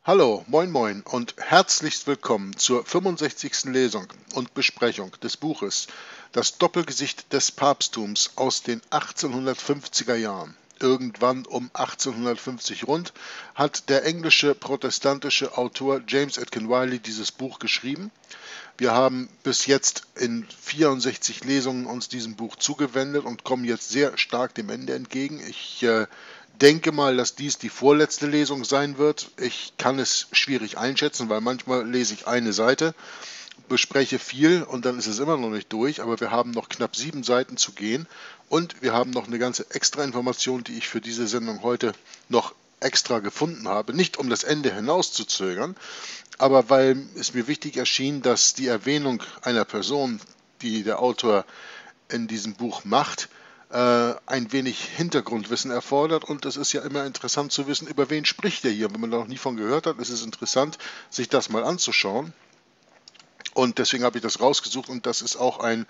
Hallo, moin moin und herzlichst willkommen zur 65. Lesung und Besprechung des Buches Das Doppelgesicht des Papsttums aus den 1850er Jahren. Irgendwann um 1850 rund hat der englische protestantische Autor James Atkin Wiley dieses Buch geschrieben. Wir haben bis jetzt in 64 Lesungen uns diesem Buch zugewendet und kommen jetzt sehr stark dem Ende entgegen. Ich denke mal, dass dies die vorletzte Lesung sein wird. Ich kann es schwierig einschätzen, weil manchmal lese ich eine Seite, bespreche viel und dann ist es immer noch nicht durch, aber wir haben noch knapp 7 Seiten zu gehen und wir haben noch eine ganze extra Information, die ich für diese Sendung heute noch extra gefunden habe. Nicht um das Ende hinauszuzögern, aber weil es mir wichtig erschien, dass die Erwähnung einer Person, die der Autor in diesem Buch macht, ein wenig Hintergrundwissen erfordert, und es ist ja immer interessant zu wissen, über wen spricht er hier. Wenn man da noch nie von gehört hat, ist es interessant, sich das mal anzuschauen. Und deswegen habe ich das rausgesucht, und das ist auch ein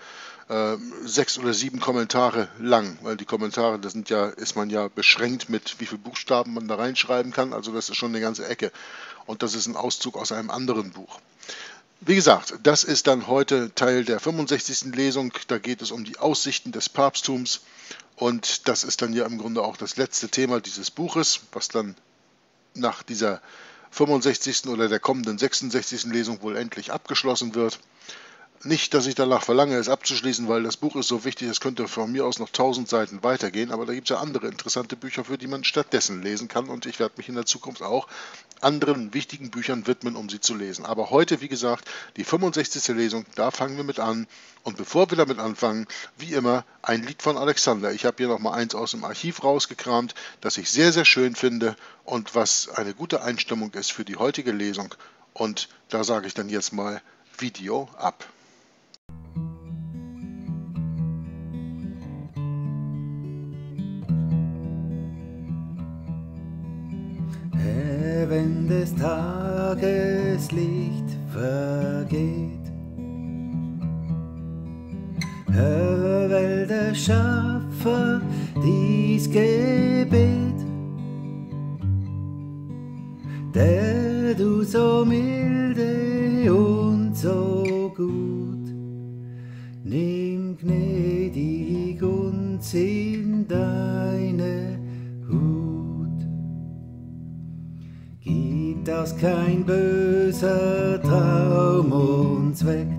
6 oder 7 Kommentare lang, weil die Kommentare, das sind ja, ist man ja beschränkt mit, wie viele Buchstaben man da reinschreiben kann, also das ist schon eine ganze Ecke. Und das ist ein Auszug aus einem anderen Buch. Wie gesagt, das ist dann heute Teil der 65. Lesung. Da geht es um die Aussichten des Papsttums. Und das ist dann ja im Grunde auch das letzte Thema dieses Buches, was dann nach dieser 65. oder der kommenden 66. Lesung wohl endlich abgeschlossen wird. Nicht, dass ich danach verlange, es abzuschließen, weil das Buch ist so wichtig, es könnte von mir aus noch 1000 Seiten weitergehen, aber da gibt es ja andere interessante Bücher, für die man stattdessen lesen kann, und ich werde mich in der Zukunft auch anderen wichtigen Büchern widmen, um sie zu lesen. Aber heute, wie gesagt, die 65. Lesung, da fangen wir mit an. Und bevor wir damit anfangen, wie immer, ein Lied von Alexander. Ich habe hier noch mal eins aus dem Archiv rausgekramt, das ich sehr, sehr schön finde und was eine gute Einstimmung ist für die heutige Lesung. Und da sage ich dann jetzt mal Video ab. Wenn des Tages Licht vergeht, Welt der Schöpfer dies Gebet, der du so milde und so gut, nimm gnädig uns in deine Hut. Gib, dass kein böser Traum uns weckt,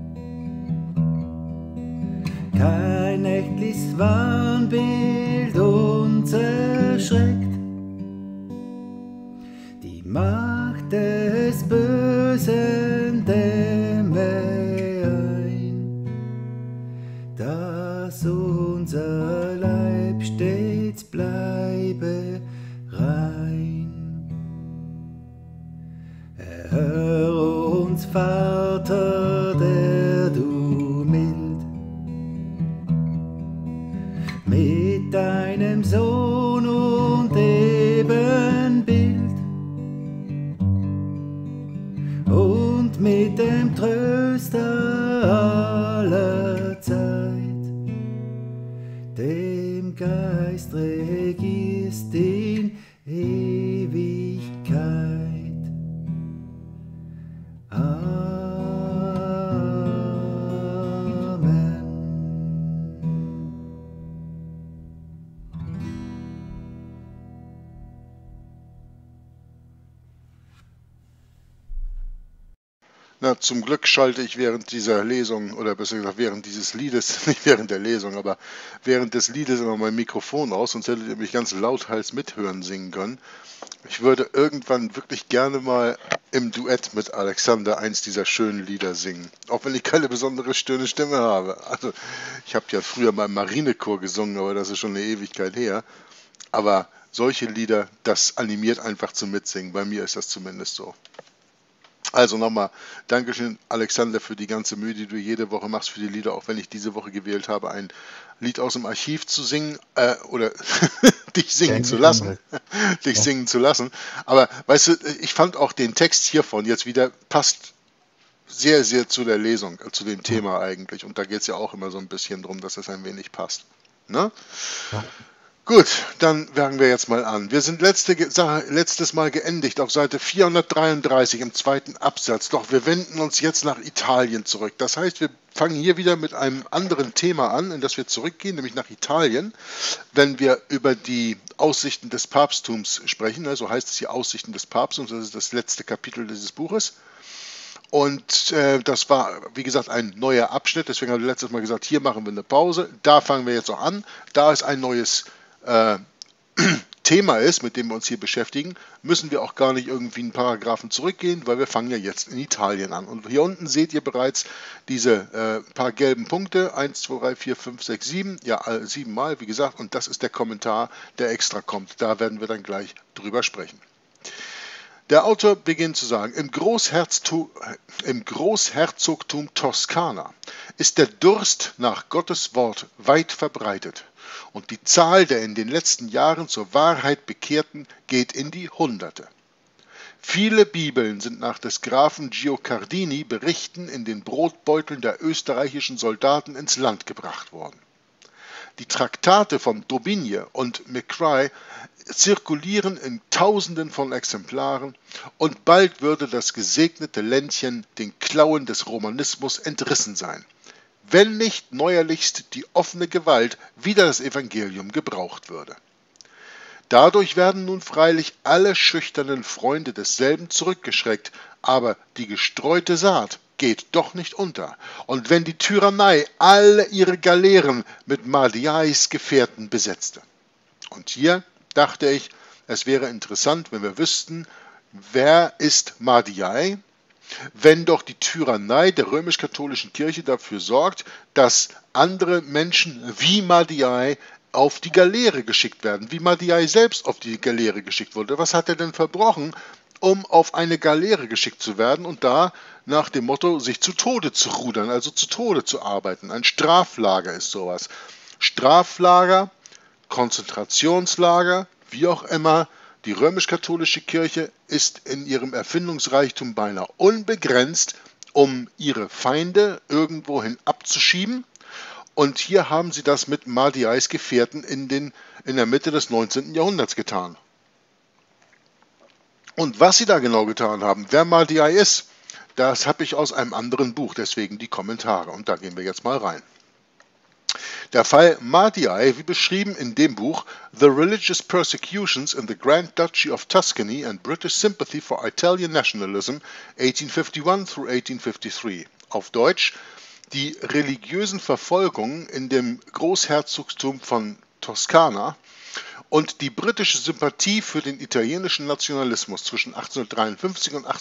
kein nächtliches Wahnbild uns erschreckt. Die Macht des Bösen dämme ein, dass unser Leib stets bleibe rein. Erhör uns, Vater, der du mild mit deinem Sohn und Ebenbild und mit dem Tröster aller Zeit, dem Geist regierst in Ewigkeit. Na, zum Glück schalte ich während dieser Lesung, oder besser gesagt während dieses Liedes, nicht während der Lesung, aber während des Liedes immer mein Mikrofon aus, sonst hättet ihr mich ganz lauthals mithören singen können. Ich würde irgendwann wirklich gerne mal im Duett mit Alexander eins dieser schönen Lieder singen, auch wenn ich keine besondere schöne Stimme habe. Also ich habe ja früher mal im Marinechor gesungen, aber das ist schon eine Ewigkeit her. Aber solche Lieder, das animiert einfach zum Mitsingen. Bei mir ist das zumindest so. Also nochmal, Dankeschön, Alexander, für die ganze Mühe, die du jede Woche machst für die Lieder, auch wenn ich diese Woche gewählt habe, ein Lied aus dem Archiv zu singen, oder dich singen zu lassen. Dich singen zu lassen. Aber weißt du, ich fand auch den Text hiervon jetzt wieder passt sehr, sehr zu der Lesung, zu dem Thema eigentlich. Und da geht es ja auch immer so ein bisschen drum, dass es ein wenig passt. Ne? Ja. Gut, dann fangen wir jetzt mal an. Wir sind letztes Mal geendigt auf Seite 433 im zweiten Absatz, doch wir wenden uns jetzt nach Italien zurück. Das heißt, wir fangen hier wieder mit einem anderen Thema an, in das wir zurückgehen, nämlich nach Italien, wenn wir über die Aussichten des Papsttums sprechen. So heißt es hier Aussichten des Papsttums, das ist das letzte Kapitel dieses Buches. Und das war, wie gesagt, ein neuer Abschnitt, deswegen haben wir letztes Mal gesagt, hier machen wir eine Pause, da fangen wir jetzt auch an, da es ein neues Thema ist, mit dem wir uns hier beschäftigen, müssen wir auch gar nicht irgendwie einen Paragraphen zurückgehen, weil wir fangen ja jetzt in Italien an. Und hier unten seht ihr bereits diese paar gelben Punkte, 1, 2, 3, 4, 5, 6, 7, ja 7 Mal, wie gesagt, und das ist der Kommentar, der extra kommt. Da werden wir dann gleich drüber sprechen. Der Autor beginnt zu sagen, im Großherzogtum Toskana ist der Durst nach Gottes Wort weit verbreitet und die Zahl der in den letzten Jahren zur Wahrheit Bekehrten geht in die Hunderte. Viele Bibeln sind nach des Grafen Giocardini Berichten in den Brotbeuteln der österreichischen Soldaten ins Land gebracht worden. Die Traktate von D'Aubigne und McCrae zirkulieren in Tausenden von Exemplaren und bald würde das gesegnete Ländchen den Klauen des Romanismus entrissen sein, wenn nicht neuerlichst die offene Gewalt wider das Evangelium gebraucht würde. Dadurch werden nun freilich alle schüchternen Freunde desselben zurückgeschreckt, aber die gestreute Saat geht doch nicht unter. Und wenn die Tyrannei alle ihre Galeeren mit Mardiais Gefährten besetzte. Und hier dachte ich, es wäre interessant, wenn wir wüssten, wer ist Mardiai, wenn doch die Tyrannei der römisch-katholischen Kirche dafür sorgt, dass andere Menschen wie Mardiai auf die Galeere geschickt werden, wie Mardiai selbst auf die Galeere geschickt wurde. Was hat er denn verbrochen, um auf eine Galeere geschickt zu werden und da nach dem Motto, sich zu Tode zu rudern, also zu Tode zu arbeiten? Ein Straflager ist sowas. Straflager, Konzentrationslager, wie auch immer, die römisch-katholische Kirche ist in ihrem Erfindungsreichtum beinahe unbegrenzt, um ihre Feinde irgendwohin abzuschieben. Und hier haben sie das mit Mardiais Gefährten in der Mitte des 19. Jahrhunderts getan. Und was sie da genau getan haben, wer Mardiai ist, das habe ich aus einem anderen Buch, deswegen die Kommentare. Und da gehen wir jetzt mal rein. Der Fall Mardiai, wie beschrieben in dem Buch The Religious Persecutions in the Grand Duchy of Tuscany and British Sympathy for Italian Nationalism 1851 through 1853. Auf Deutsch, die religiösen Verfolgungen in dem Großherzogtum von Toskana und die britische Sympathie für den italienischen Nationalismus zwischen 1851 und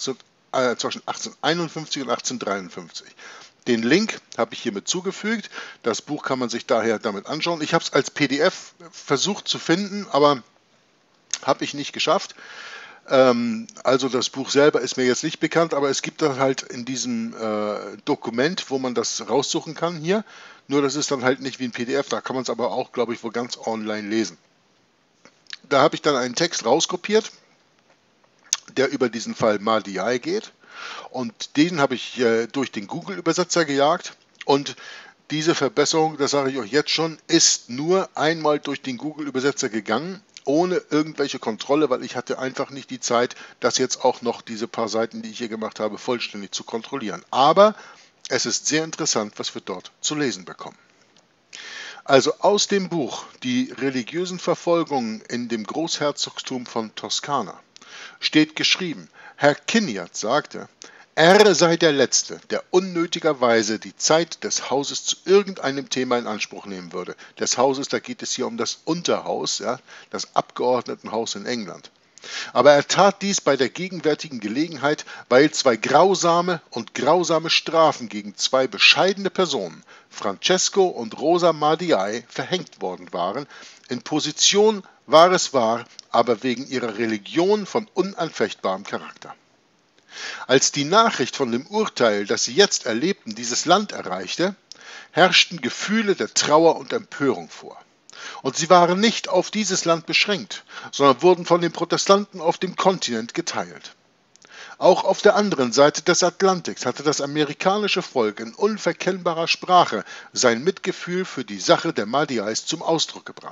1853. Den Link habe ich hiermit zugefügt. Das Buch kann man sich daher damit anschauen. Ich habe es als PDF versucht zu finden, aber habe ich nicht geschafft. Also das Buch selber ist mir jetzt nicht bekannt, aber es gibt dann halt in diesem Dokument, wo man das raussuchen kann hier. Nur das ist dann halt nicht wie ein PDF, da kann man es aber auch, glaube ich, wohl ganz online lesen. Da habe ich dann einen Text rauskopiert, der über diesen Fall Mardiai geht. Und den habe ich durch den Google-Übersetzer gejagt. Und diese Verbesserung, das sage ich euch jetzt schon, ist nur einmal durch den Google-Übersetzer gegangen, ohne irgendwelche Kontrolle, weil ich hatte einfach nicht die Zeit, das jetzt auch noch diese paar Seiten, die ich hier gemacht habe, vollständig zu kontrollieren. Aber es ist sehr interessant, was wir dort zu lesen bekommen. Also aus dem Buch Die religiösen Verfolgungen in dem Großherzogtum von Toskana steht geschrieben, Herr Kinniard sagte, er sei der Letzte, der unnötigerweise die Zeit des Hauses zu irgendeinem Thema in Anspruch nehmen würde. Des Hauses, da geht es hier um das Unterhaus, ja, das Abgeordnetenhaus in England. Aber er tat dies bei der gegenwärtigen Gelegenheit, weil zwei grausame Strafen gegen zwei bescheidene Personen, Francesco und Rosa Mardiai, verhängt worden waren. In Position war es wahr, aber wegen ihrer Religion von unanfechtbarem Charakter. Als die Nachricht von dem Urteil, das sie jetzt erlebten, dieses Land erreichte, herrschten Gefühle der Trauer und Empörung vor. Und sie waren nicht auf dieses Land beschränkt, sondern wurden von den Protestanten auf dem Kontinent geteilt. Auch auf der anderen Seite des Atlantiks hatte das amerikanische Volk in unverkennbarer Sprache sein Mitgefühl für die Sache der Mardiais zum Ausdruck gebracht.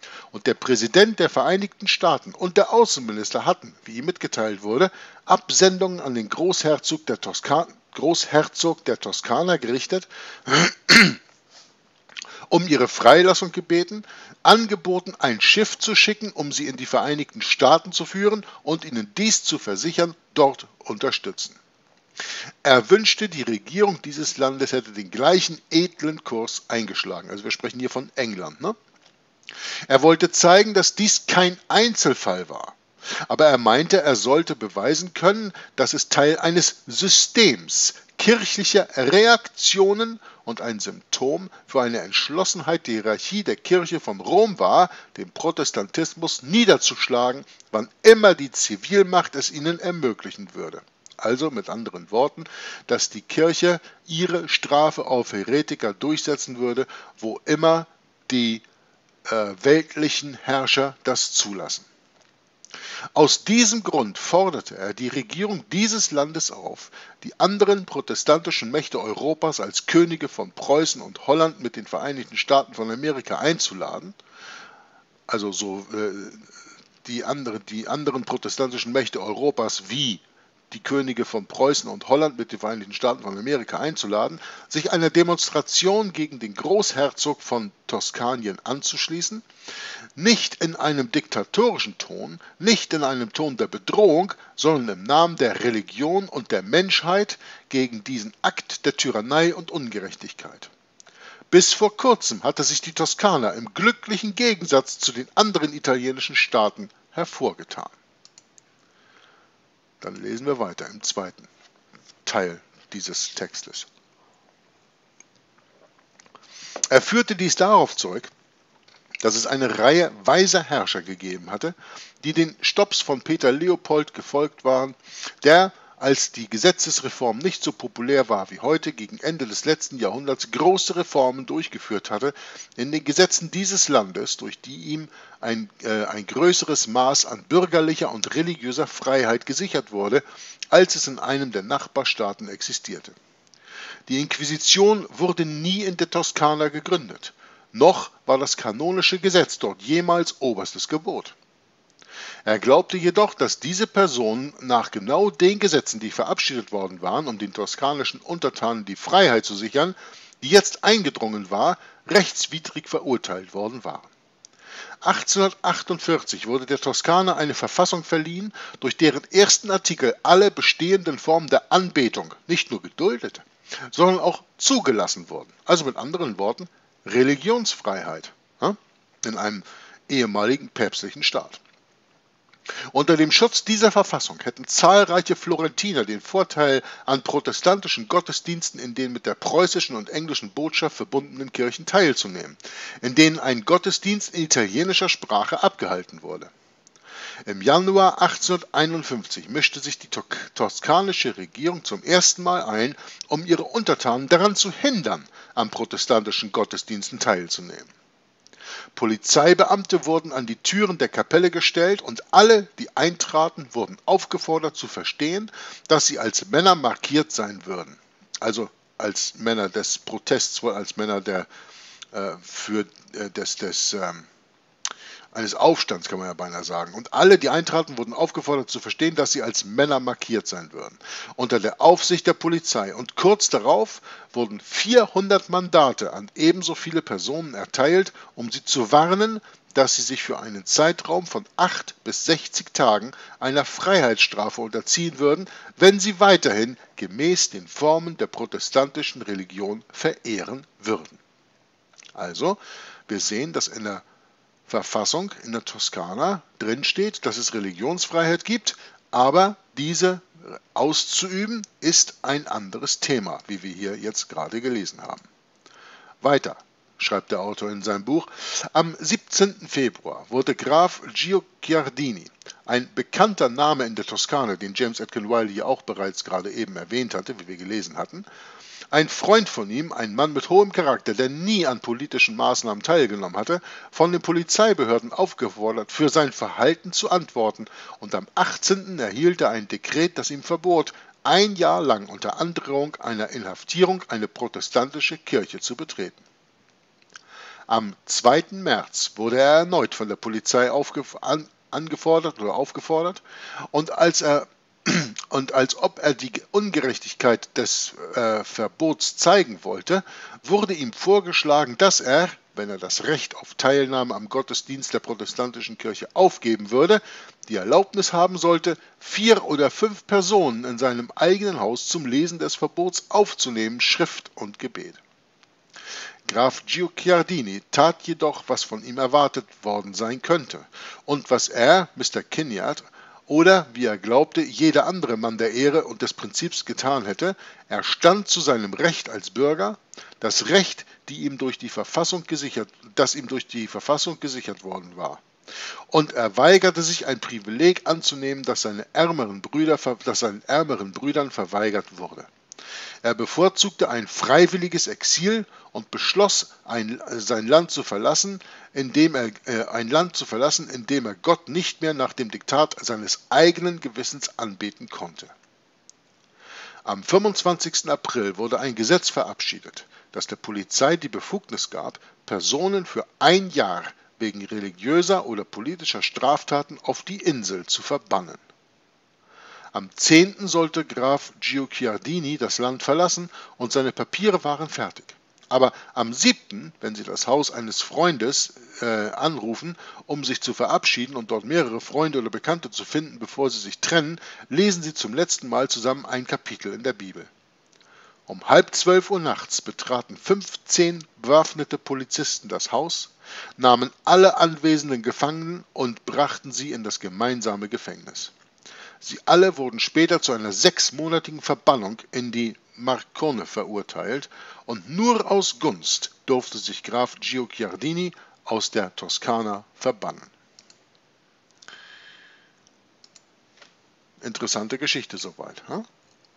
Und der Präsident der Vereinigten Staaten und der Außenminister hatten, wie ihm mitgeteilt wurde, Absendungen an den Großherzog der Toskana gerichtet, um ihre Freilassung gebeten, angeboten, ein Schiff zu schicken, um sie in die Vereinigten Staaten zu führen und ihnen dies zu versichern, dort unterstützen. Er wünschte, die Regierung dieses Landes hätte den gleichen edlen Kurs eingeschlagen. Also wir sprechen hier von England, ne? Er wollte zeigen, dass dies kein Einzelfall war, aber er meinte, er sollte beweisen können, dass es Teil eines Systems kirchlicher Reaktionen und ein Symptom für eine Entschlossenheit der Hierarchie der Kirche von Rom war, den Protestantismus niederzuschlagen, wann immer die Zivilmacht es ihnen ermöglichen würde. Also mit anderen Worten, dass die Kirche ihre Strafe auf Heretiker durchsetzen würde, wo immer die weltlichen Herrscher das zulassen. Aus diesem Grund forderte er die Regierung dieses Landes auf, die anderen protestantischen Mächte Europas als Könige von Preußen und Holland mit den Vereinigten Staaten von Amerika einzuladen, also die anderen protestantischen Mächte Europas wie die Könige von Preußen und Holland mit den Vereinigten Staaten von Amerika einzuladen, sich einer Demonstration gegen den Großherzog von Toskanien anzuschließen, nicht in einem diktatorischen Ton, nicht in einem Ton der Bedrohung, sondern im Namen der Religion und der Menschheit gegen diesen Akt der Tyrannei und Ungerechtigkeit. Bis vor kurzem hatte sich die Toskana im glücklichen Gegensatz zu den anderen italienischen Staaten hervorgetan. Dann lesen wir weiter im zweiten Teil dieses Textes. Er führte dies darauf zurück, dass es eine Reihe weiser Herrscher gegeben hatte, die den Stopps von Peter Leopold gefolgt waren, der, als die Gesetzesreform nicht so populär war wie heute, gegen Ende des letzten Jahrhunderts große Reformen durchgeführt hatte in den Gesetzen dieses Landes, durch die ihm ein größeres Maß an bürgerlicher und religiöser Freiheit gesichert wurde, als es in einem der Nachbarstaaten existierte. Die Inquisition wurde nie in der Toskana gegründet, noch war das kanonische Gesetz dort jemals oberstes Gebot. Er glaubte jedoch, dass diese Personen nach genau den Gesetzen, die verabschiedet worden waren, um den toskanischen Untertanen die Freiheit zu sichern, die jetzt eingedrungen war, rechtswidrig verurteilt worden waren. 1848 wurde der Toskana eine Verfassung verliehen, durch deren ersten Artikel alle bestehenden Formen der Anbetung nicht nur geduldet, sondern auch zugelassen wurden. Also mit anderen Worten Religionsfreiheit in einem ehemaligen päpstlichen Staat. Unter dem Schutz dieser Verfassung hätten zahlreiche Florentiner den Vorteil an protestantischen Gottesdiensten in den mit der preußischen und englischen Botschaft verbundenen Kirchen teilzunehmen, in denen ein Gottesdienst in italienischer Sprache abgehalten wurde. Im Januar 1851 mischte sich die toskanische Regierung zum ersten Mal ein, um ihre Untertanen daran zu hindern, an protestantischen Gottesdiensten teilzunehmen. Polizeibeamte wurden an die Türen der Kapelle gestellt und alle, die eintraten, wurden aufgefordert zu verstehen, dass sie als Männer markiert sein würden. Also als Männer des Protests, als Männer eines Aufstands, kann man ja beinahe sagen. Und alle, die eintraten, wurden aufgefordert zu verstehen, dass sie als Männer markiert sein würden. Unter der Aufsicht der Polizei. Und kurz darauf wurden 400 Mandate an ebenso viele Personen erteilt, um sie zu warnen, dass sie sich für einen Zeitraum von 8 bis 60 Tagen einer Freiheitsstrafe unterziehen würden, wenn sie weiterhin gemäß den Formen der protestantischen Religion verehren würden. Also, wir sehen, dass in der Verfassung in der Toskana drinsteht, dass es Religionsfreiheit gibt, aber diese auszuüben ist ein anderes Thema, wie wir hier jetzt gerade gelesen haben. Weiter schreibt der Autor in seinem Buch: Am 17. Februar wurde Graf Guicciardini, ein bekannter Name in der Toskana, den James Atkin Wiley hier auch bereits gerade eben erwähnt hatte, wie wir gelesen hatten, ein Freund von ihm, ein Mann mit hohem Charakter, der nie an politischen Maßnahmen teilgenommen hatte, von den Polizeibehörden aufgefordert, für sein Verhalten zu antworten, und am 18. erhielt er ein Dekret, das ihm verbot, ein Jahr lang unter Androhung einer Inhaftierung eine protestantische Kirche zu betreten. Am 2. März wurde er erneut von der Polizei aufgefordert und als ob er die Ungerechtigkeit des Verbots zeigen wollte, wurde ihm vorgeschlagen, dass er, wenn er das Recht auf Teilnahme am Gottesdienst der protestantischen Kirche aufgeben würde, die Erlaubnis haben sollte, 4 oder 5 Personen in seinem eigenen Haus zum Lesen des Verbots aufzunehmen, Schrift und Gebet. Graf Guicciardini tat jedoch, was von ihm erwartet worden sein könnte und was er, Mr. Kinnaird, oder, wie er glaubte, jeder andere Mann der Ehre und des Prinzips getan hätte: Er stand zu seinem Recht als Bürger, das Recht, das ihm durch die Verfassung gesichert worden war. Und er weigerte sich, ein Privileg anzunehmen, das seinen ärmeren Brüdern verweigert wurde. Er bevorzugte ein freiwilliges Exil und beschloss, ein Land zu verlassen, in dem er Gott nicht mehr nach dem Diktat seines eigenen Gewissens anbeten konnte. Am 25. April wurde ein Gesetz verabschiedet, das der Polizei die Befugnis gab, Personen für 1 Jahr wegen religiöser oder politischer Straftaten auf die Insel zu verbannen. Am 10. sollte Graf Guicciardini das Land verlassen und seine Papiere waren fertig. Aber am 7., wenn Sie das Haus eines Freundes anrufen, um sich zu verabschieden und dort mehrere Freunde oder Bekannte zu finden, bevor sie sich trennen, lesen Sie zum letzten Mal zusammen ein Kapitel in der Bibel. Um 11:30 Uhr nachts betraten 15 bewaffnete Polizisten das Haus, nahmen alle anwesenden Gefangenen und brachten sie in das gemeinsame Gefängnis. Sie alle wurden später zu einer 6-monatigen Verbannung in die Marcone verurteilt und nur aus Gunst durfte sich Graf Guicciardini aus der Toskana verbannen. Interessante Geschichte soweit. Hm?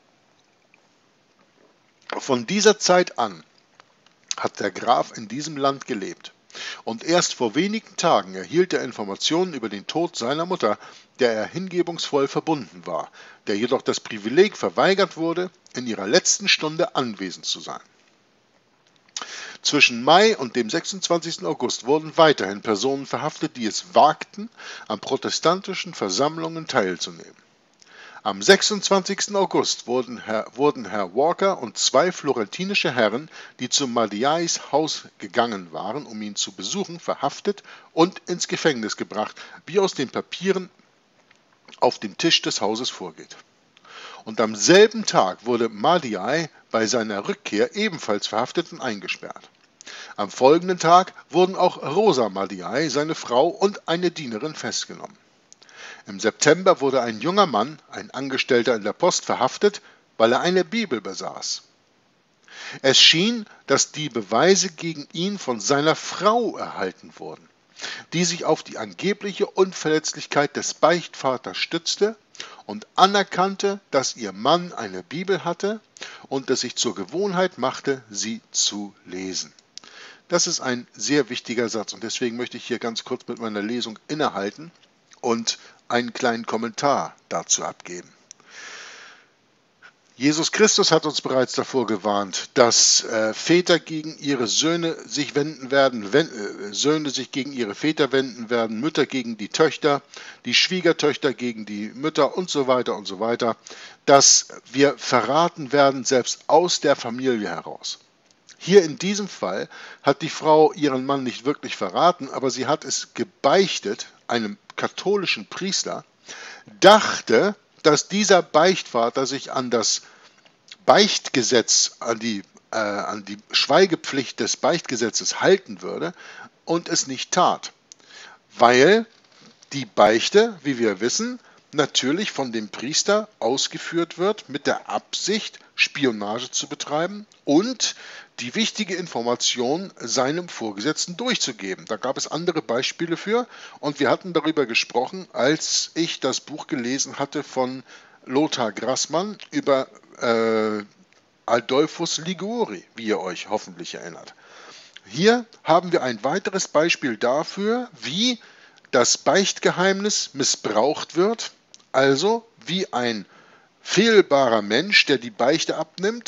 Von dieser Zeit an hat der Graf in diesem Land gelebt. Und erst vor wenigen Tagen erhielt er Informationen über den Tod seiner Mutter, der er hingebungsvoll verbunden war, der jedoch das Privileg verweigert wurde, in ihrer letzten Stunde anwesend zu sein. Zwischen Mai und dem 26. August wurden weiterhin Personen verhaftet, die es wagten, an protestantischen Versammlungen teilzunehmen. Am 26. August wurden Herr Walker und 2 florentinische Herren, die zu Madiais Haus gegangen waren, um ihn zu besuchen, verhaftet und ins Gefängnis gebracht, wie aus den Papieren auf dem Tisch des Hauses vorgeht. Und am selben Tag wurde Madiai bei seiner Rückkehr ebenfalls verhaftet und eingesperrt. Am folgenden Tag wurden auch Rosa Madiai, seine Frau und eine Dienerin festgenommen. Im September wurde ein junger Mann, ein Angestellter in der Post, verhaftet, weil er eine Bibel besaß. Es schien, dass die Beweise gegen ihn von seiner Frau erhalten wurden, die sich auf die angebliche Unverletzlichkeit des Beichtvaters stützte und anerkannte, dass ihr Mann eine Bibel hatte und es sich zur Gewohnheit machte, sie zu lesen. Das ist ein sehr wichtiger Satz und deswegen möchte ich hier ganz kurz mit meiner Lesung innehalten und einen kleinen Kommentar dazu abgeben. Jesus Christus hat uns bereits davor gewarnt, dass Väter gegen ihre Söhne sich wenden werden, Söhne sich gegen ihre Väter wenden werden, Mütter gegen die Töchter, die Schwiegertöchter gegen die Mütter und so weiter, dass wir verraten werden, selbst aus der Familie heraus. Hier in diesem Fall hat die Frau ihren Mann nicht wirklich verraten, aber sie hat es gebeichtet, einem katholischen Priester, dachte, dass dieser Beichtvater sich an das Beichtgesetz, an die Schweigepflicht des Beichtgesetzes halten würde und es nicht tat, weil die Beichte, wie wir wissen, natürlich von dem Priester ausgeführt wird mit der Absicht, Spionage zu betreiben und die wichtige Information seinem Vorgesetzten durchzugeben. Da gab es andere Beispiele für und wir hatten darüber gesprochen, als ich das Buch gelesen hatte von Lothar Grassmann über Adolphus Liguori, wie ihr euch hoffentlich erinnert. Hier haben wir ein weiteres Beispiel dafür, wie das Beichtgeheimnis missbraucht wird, also wie ein fehlbarer Mensch, der die Beichte abnimmt,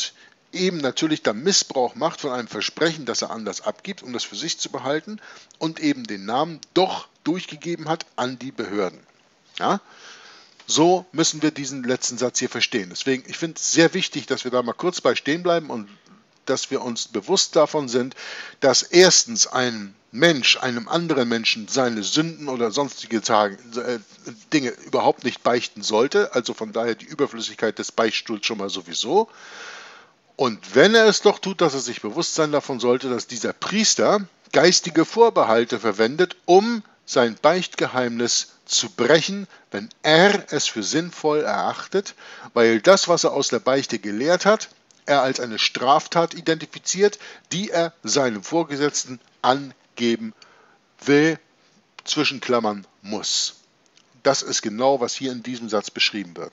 eben natürlich dann Missbrauch macht von einem Versprechen, das er anders abgibt, um das für sich zu behalten und eben den Namen doch durchgegeben hat an die Behörden. Ja? So müssen wir diesen letzten Satz hier verstehen. Deswegen, ich finde es sehr wichtig, dass wir da mal kurz bei stehen bleiben und dass wir uns bewusst davon sind, dass erstens ein Mensch einem anderen Menschen seine Sünden oder sonstige Dinge überhaupt nicht beichten sollte, also von daher die Überflüssigkeit des Beichtstuhls schon mal sowieso. Und wenn er es doch tut, dass er sich bewusst sein davon sollte, dass dieser Priester geistige Vorbehalte verwendet, um sein Beichtgeheimnis zu brechen, wenn er es für sinnvoll erachtet, weil das, was er aus der Beichte gelehrt hat, er als eine Straftat identifiziert, die er seinem Vorgesetzten angeben will, zwischen Klammern muss. Das ist genau, was hier in diesem Satz beschrieben wird.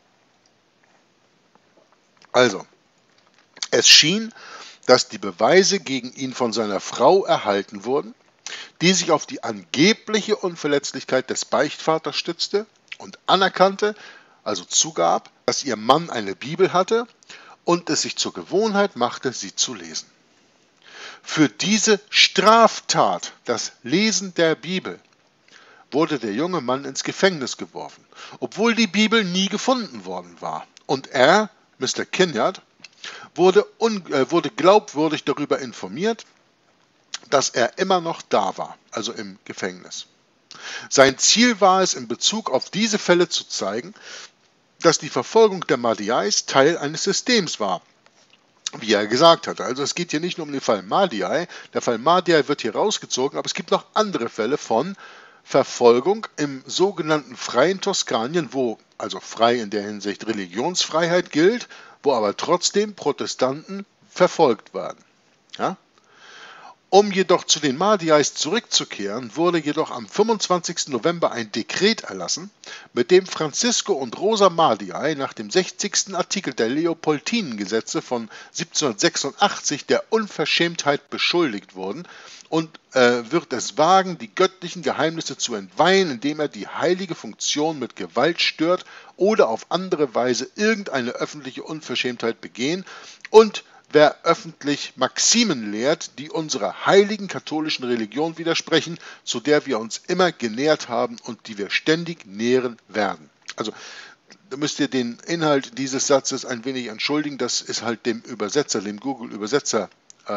Also, es schien, dass die Beweise gegen ihn von seiner Frau erhalten wurden, die sich auf die angebliche Unverletzlichkeit des Beichtvaters stützte und anerkannte, also zugab, dass ihr Mann eine Bibel hatte und es sich zur Gewohnheit machte, sie zu lesen. Für diese Straftat, das Lesen der Bibel, wurde der junge Mann ins Gefängnis geworfen, obwohl die Bibel nie gefunden worden war. Und er, Mr. Kinnaird, wurde glaubwürdig darüber informiert, dass er immer noch da war, also im Gefängnis. Sein Ziel war es, in Bezug auf diese Fälle zu zeigen, dass die Verfolgung der Madiais Teil eines Systems war, wie er gesagt hatte. Also es geht hier nicht nur um den Fall Madai, der Fall Madai wird hier rausgezogen, aber es gibt noch andere Fälle von Verfolgung im sogenannten freien Toskanien, wo also frei in der Hinsicht Religionsfreiheit gilt, wo aber trotzdem Protestanten verfolgt werden. Ja? Um jedoch zu den Madiais zurückzukehren, wurde jedoch am 25. November ein Dekret erlassen, mit dem Francisco und Rosa Madiai nach dem 60. Artikel der Leopoldinengesetze von 1786 der Unverschämtheit beschuldigt wurden und wird es wagen, die göttlichen Geheimnisse zu entweihen, indem er die heilige Funktion mit Gewalt stört oder auf andere Weise irgendeine öffentliche Unverschämtheit begehen und wer öffentlich Maximen lehrt, die unserer heiligen katholischen Religion widersprechen, zu der wir uns immer genährt haben und die wir ständig nähren werden. Also, da müsst ihr den Inhalt dieses Satzes ein wenig entschuldigen. Das ist halt dem Übersetzer, dem Google-Übersetzer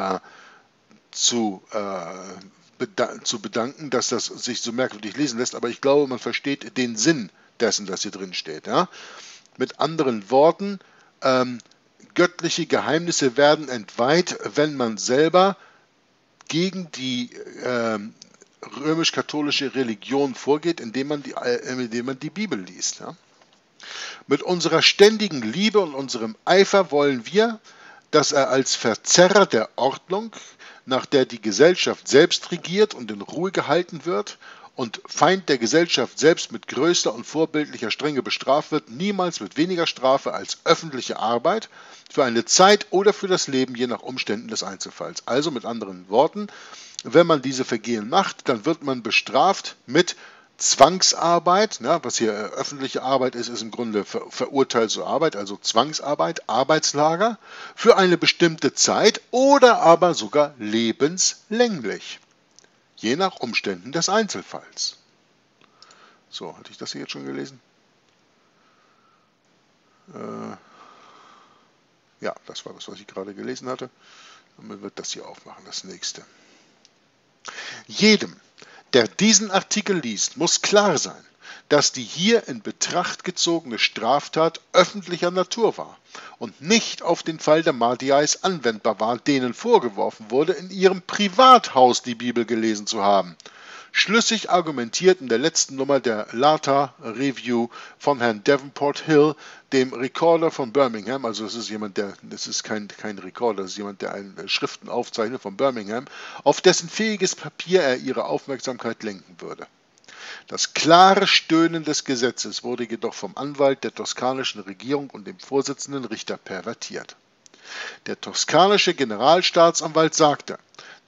zu bedanken, dass das sich so merkwürdig lesen lässt. Aber ich glaube, man versteht den Sinn dessen, das hier drin steht. Ja? Mit anderen Worten, göttliche Geheimnisse werden entweiht, wenn man selber gegen die römisch-katholische Religion vorgeht, indem man die Bibel liest. Ja? Mit unserer ständigen Liebe und unserem Eifer wollen wir, dass er als Verzerrer der Ordnung, nach der die Gesellschaft selbst regiert und in Ruhe gehalten wird, und Feind der Gesellschaft selbst mit größter und vorbildlicher Strenge bestraft wird, niemals mit weniger Strafe als öffentliche Arbeit, für eine Zeit oder für das Leben, je nach Umständen des Einzelfalls. Also mit anderen Worten, wenn man diese Vergehen macht, dann wird man bestraft mit Zwangsarbeit, was hier öffentliche Arbeit ist, ist im Grunde verurteilte Arbeit, also Zwangsarbeit, Arbeitslager, für eine bestimmte Zeit oder aber sogar lebenslänglich. Je nach Umständen des Einzelfalls. So, hatte ich das hier jetzt schon gelesen? Ja, das war das, was ich gerade gelesen hatte. Und man wird das hier aufmachen, das nächste. Jedem, der diesen Artikel liest, muss klar sein, dass die hier in Betracht gezogene Straftat öffentlicher Natur war und nicht auf den Fall der Madiais anwendbar war, denen vorgeworfen wurde, in ihrem Privathaus die Bibel gelesen zu haben. Schlüssig argumentiert in der letzten Nummer der Lata Review von Herrn Davenport Hill, dem Recorder von Birmingham, also das ist kein Recorder, das ist jemand, der Schriften aufzeichnet von Birmingham, auf dessen fähiges Papier er ihre Aufmerksamkeit lenken würde. Das klare Stöhnen des Gesetzes wurde jedoch vom Anwalt der toskanischen Regierung und dem Vorsitzenden Richter pervertiert. Der toskanische Generalstaatsanwalt sagte,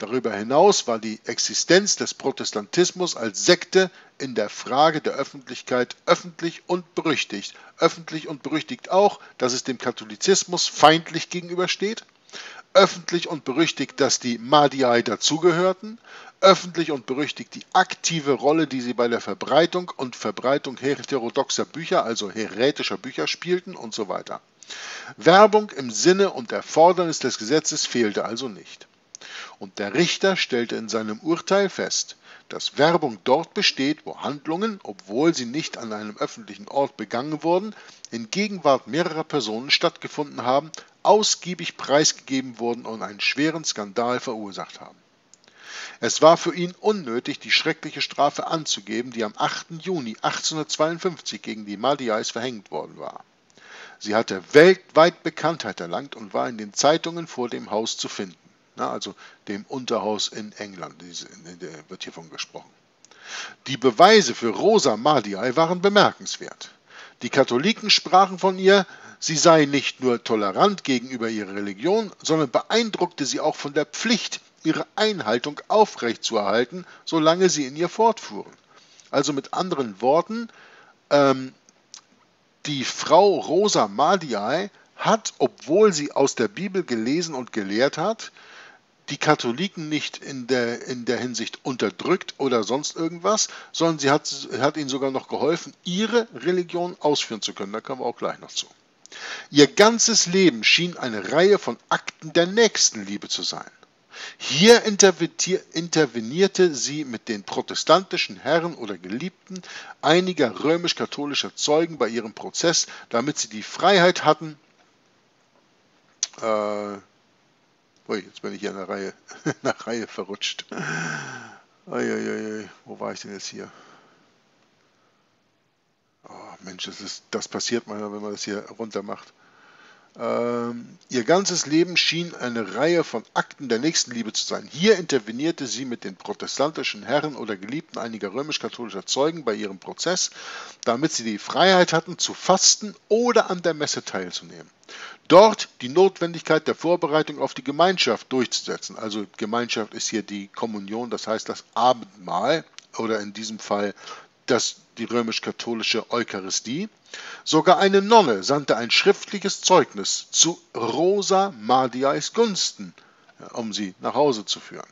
Darüber hinaus war die Existenz des Protestantismus als Sekte in der Frage der Öffentlichkeit öffentlich und berüchtigt. Öffentlich und berüchtigt auch, dass es dem Katholizismus feindlich gegenübersteht. Öffentlich und berüchtigt, dass die Madhyae dazugehörten. Öffentlich und berüchtigt die aktive Rolle, die sie bei der Verbreitung und Verbreitung heterodoxer Bücher, also häretischer Bücher spielten und so weiter. Werbung im Sinne und Erfordernis des Gesetzes fehlte also nicht. Und der Richter stellte in seinem Urteil fest, dass Werbung dort besteht, wo Handlungen, obwohl sie nicht an einem öffentlichen Ort begangen wurden, in Gegenwart mehrerer Personen stattgefunden haben, ausgiebig preisgegeben wurden und einen schweren Skandal verursacht haben. Es war für ihn unnötig, die schreckliche Strafe anzugeben, die am 8. Juni 1852 gegen die Madhyais verhängt worden war. Sie hatte weltweit Bekanntheit erlangt und war in den Zeitungen vor dem Haus zu finden. Also dem Unterhaus in England, wird hiervon gesprochen. Die Beweise für Rosa Madhyai waren bemerkenswert. Die Katholiken sprachen von ihr, sie sei nicht nur tolerant gegenüber ihrer Religion, sondern beeindruckte sie auch von der Pflicht, ihre Einhaltung aufrechtzuerhalten, solange sie in ihr fortfuhren. Also mit anderen Worten, die Frau Rosa Madhyai hat, obwohl sie aus der Bibel gelesen und gelehrt hat, die Katholiken nicht in der Hinsicht unterdrückt oder sonst irgendwas, sondern sie hat ihnen sogar noch geholfen, ihre Religion ausführen zu können. Da kommen wir auch gleich noch zu. Ihr ganzes Leben schien eine Reihe von Akten der Nächstenliebe zu sein. Hier intervenierte sie mit den protestantischen Herren oder Geliebten einiger römisch-katholischer Zeugen bei ihrem Prozess, damit sie die Freiheit hatten, jetzt bin ich hier in der Reihe verrutscht. Wo war ich denn jetzt hier? Oh Mensch, das passiert manchmal, wenn man das hier runter macht. Ihr ganzes Leben schien eine Reihe von Akten der Nächstenliebe zu sein. Hier intervenierte sie mit den protestantischen Herren oder Geliebten einiger römisch-katholischer Zeugen bei ihrem Prozess, damit sie die Freiheit hatten, zu fasten oder an der Messe teilzunehmen. Dort die Notwendigkeit der Vorbereitung auf die Gemeinschaft durchzusetzen. Also Gemeinschaft ist hier die Kommunion, das heißt das Abendmahl oder in diesem Fall die römisch-katholische Eucharistie. Sogar eine Nonne sandte ein schriftliches Zeugnis zu Rosa Madhyais Gunsten, um sie nach Hause zu führen.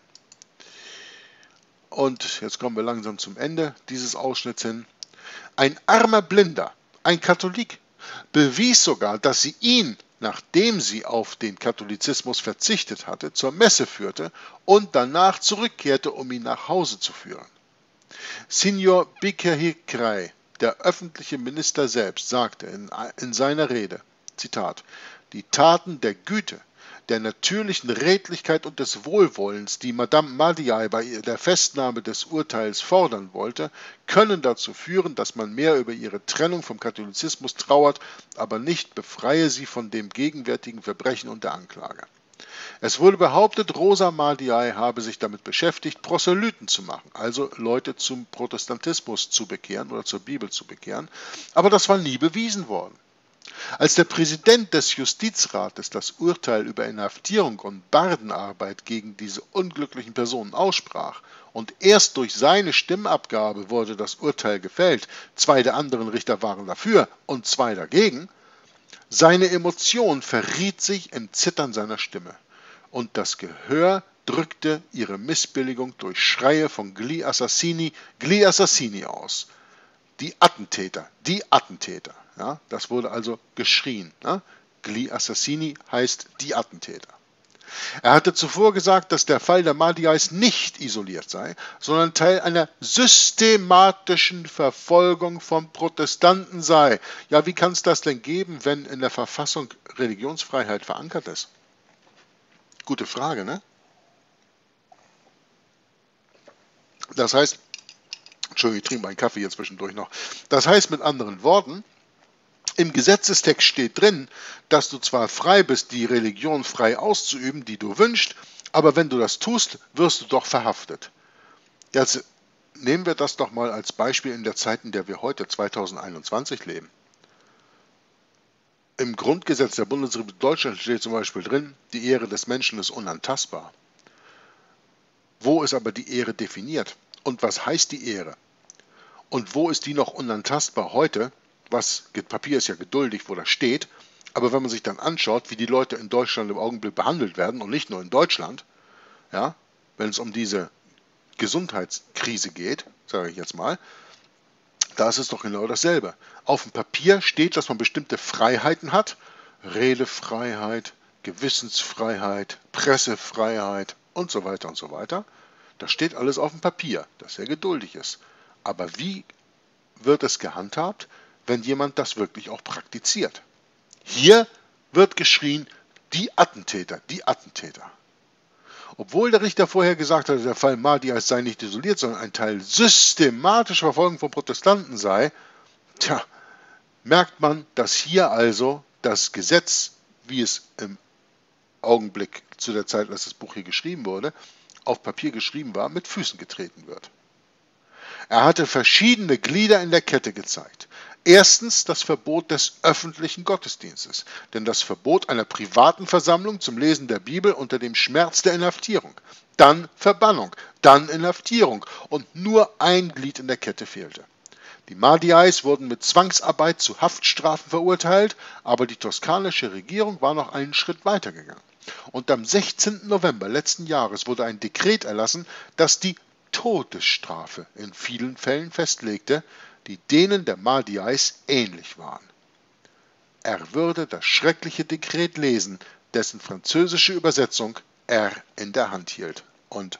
Und jetzt kommen wir langsam zum Ende dieses Ausschnitts hin. Ein armer Blinder, ein Katholik, bewies sogar, dass sie ihn, nachdem sie auf den Katholizismus verzichtet hatte, zur Messe führte und danach zurückkehrte, um ihn nach Hause zu führen. Signor Bickerhickrey, der öffentliche Minister selbst, sagte in seiner Rede, Zitat, die Taten der Güte, der natürlichen Redlichkeit und des Wohlwollens, die Madame Madhyai bei der Festnahme des Urteils fordern wollte, können dazu führen, dass man mehr über ihre Trennung vom Katholizismus trauert, aber nicht befreie sie von dem gegenwärtigen Verbrechen und der Anklage. Es wurde behauptet, Rosa Madhyai habe sich damit beschäftigt, Proselyten zu machen, also Leute zum Protestantismus zu bekehren oder zur Bibel zu bekehren, aber das war nie bewiesen worden. Als der Präsident des Justizrates das Urteil über Inhaftierung und Bardenarbeit gegen diese unglücklichen Personen aussprach und erst durch seine Stimmabgabe wurde das Urteil gefällt, 2 der anderen Richter waren dafür und 2 dagegen, seine Emotion verriet sich im Zittern seiner Stimme. Und das Gehör drückte ihre Missbilligung durch Schreie von Gli Assassini aus. Die Attentäter. Ja, das wurde also geschrien. Ja. Gli Assassini heißt die Attentäter. Er hatte zuvor gesagt, dass der Fall der Madhyais nicht isoliert sei, sondern Teil einer systematischen Verfolgung von Protestanten sei. Ja, wie kann es das denn geben, wenn in der Verfassung Religionsfreiheit verankert ist? Gute Frage, ne? Das heißt, Entschuldigung, ich trinke meinen Kaffee hier zwischendurch noch. Das heißt mit anderen Worten, im Gesetzestext steht drin, dass du zwar frei bist, die Religion frei auszuüben, die du wünschst, aber wenn du das tust, wirst du doch verhaftet. Jetzt nehmen wir das doch mal als Beispiel in der Zeit, in der wir heute 2021 leben. Im Grundgesetz der Bundesrepublik Deutschland steht zum Beispiel drin, die Ehre des Menschen ist unantastbar. Wo ist aber die Ehre definiert? Und was heißt die Ehre? Und wo ist die noch unantastbar heute? Papier ist ja geduldig, wo das steht. Aber wenn man sich dann anschaut, wie die Leute in Deutschland im Augenblick behandelt werden, und nicht nur in Deutschland, ja, wenn es um diese Gesundheitskrise geht, sage ich jetzt mal, da ist es doch genau dasselbe. Auf dem Papier steht, dass man bestimmte Freiheiten hat, Redefreiheit, Gewissensfreiheit, Pressefreiheit und so weiter und so weiter. Das steht alles auf dem Papier, das sehr geduldig ist. Aber wie wird es gehandhabt, wenn jemand das wirklich auch praktiziert? Hier wird geschrien, die Attentäter, die Attentäter. Obwohl der Richter vorher gesagt hatte, der Fall Mahdi sei nicht isoliert, sondern ein Teil systematischer Verfolgung von Protestanten sei, merkt man, dass hier also das Gesetz, wie es im Augenblick zu der Zeit, als das Buch hier geschrieben wurde, auf Papier geschrieben war, mit Füßen getreten wird. Er hatte verschiedene Glieder in der Kette gezeigt. Erstens das Verbot des öffentlichen Gottesdienstes, denn das Verbot einer privaten Versammlung zum Lesen der Bibel unter dem Schmerz der Inhaftierung, dann Verbannung, dann Inhaftierung und nur ein Glied in der Kette fehlte. Die Mahdiais wurden mit Zwangsarbeit zu Haftstrafen verurteilt, aber die toskanische Regierung war noch einen Schritt weitergegangen. Und am 16. November letzten Jahres wurde ein Dekret erlassen, das die Todesstrafe in vielen Fällen festlegte, die denen der Mahdiais ähnlich waren. Er würde das schreckliche Dekret lesen, dessen französische Übersetzung er in der Hand hielt. Und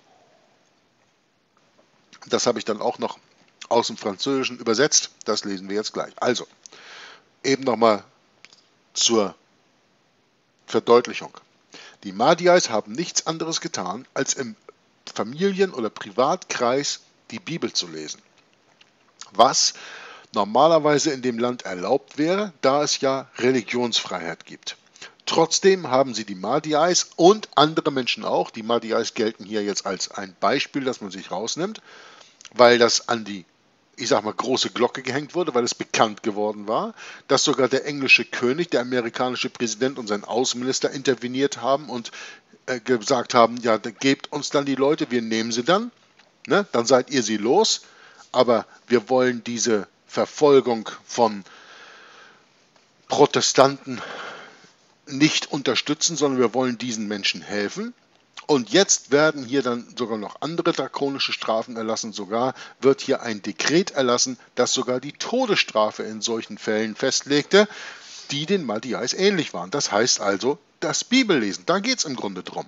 das habe ich dann auch noch aus dem Französischen übersetzt, das lesen wir jetzt gleich. Also, eben nochmal zur Verdeutlichung. Die Mahdiais haben nichts anderes getan, als im Familien- oder Privatkreis die Bibel zu lesen. Was normalerweise in dem Land erlaubt wäre, da es ja Religionsfreiheit gibt. Trotzdem haben sie die Mahdiais und andere Menschen auch, die Mahdiais gelten hier jetzt als ein Beispiel, das man sich rausnimmt, weil das an die, ich sag mal, große Glocke gehängt wurde, weil es bekannt geworden war, dass sogar der englische König, der amerikanische Präsident und sein Außenminister interveniert haben und gesagt haben, ja, gebt uns dann die Leute, wir nehmen sie dann, ne, dann seid ihr sie los, aber wir wollen diese Verfolgung von Protestanten nicht unterstützen, sondern wir wollen diesen Menschen helfen. Und jetzt werden hier dann sogar noch andere drakonische Strafen erlassen. Sogar wird hier ein Dekret erlassen, das sogar die Todesstrafe in solchen Fällen festlegte, die den Mahdiais ähnlich waren. Das heißt also, das Bibellesen, da geht es im Grunde drum.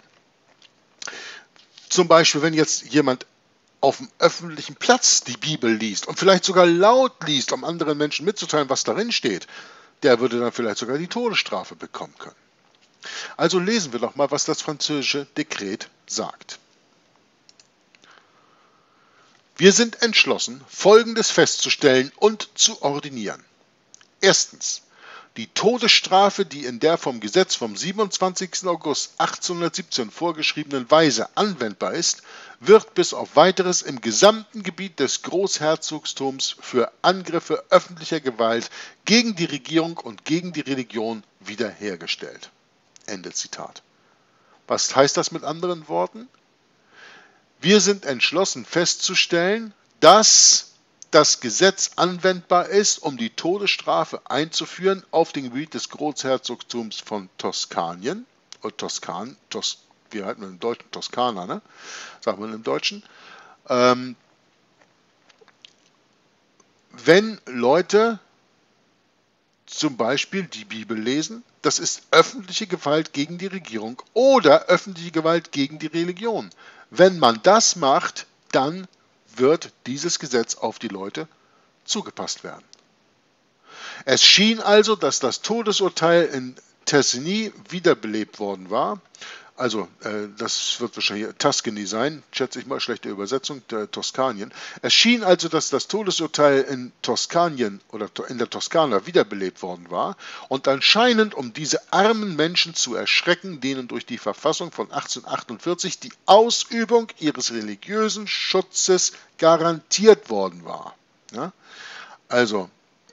Zum Beispiel, wenn jetzt jemand auf dem öffentlichen Platz die Bibel liest und vielleicht sogar laut liest, um anderen Menschen mitzuteilen, was darin steht, der würde dann vielleicht sogar die Todesstrafe bekommen können. Also lesen wir doch mal, was das französische Dekret sagt. Wir sind entschlossen, Folgendes festzustellen und zu ordinieren. Erstens. Die Todesstrafe, die in der vom Gesetz vom 27. August 1817 vorgeschriebenen Weise anwendbar ist, wird bis auf Weiteres im gesamten Gebiet des Großherzogtums für Angriffe öffentlicher Gewalt gegen die Regierung und gegen die Religion wiederhergestellt. Ende Zitat. Was heißt das mit anderen Worten? Wir sind entschlossen festzustellen, dass das Gesetz anwendbar ist, um die Todesstrafe einzuführen auf dem Gebiet des Großherzogtums von Toskanien, wie heißt man im Deutschen? Toskana, ne? Sagt man im Deutschen. Wenn Leute zum Beispiel die Bibel lesen, das ist öffentliche Gewalt gegen die Regierung oder öffentliche Gewalt gegen die Religion. Wenn man das macht, dann wird dieses Gesetz auf die Leute zugepasst werden. Es schien also, dass das Todesurteil in Tessigny wiederbelebt worden war. Also, das wird wahrscheinlich Tuscany sein, schätze ich mal, schlechte Übersetzung, Toskanien. Es schien also, dass das Todesurteil in Toskanien oder in der Toskana wiederbelebt worden war und anscheinend, um diese armen Menschen zu erschrecken, denen durch die Verfassung von 1848 die Ausübung ihres religiösen Schutzes garantiert worden war. Ja? Also,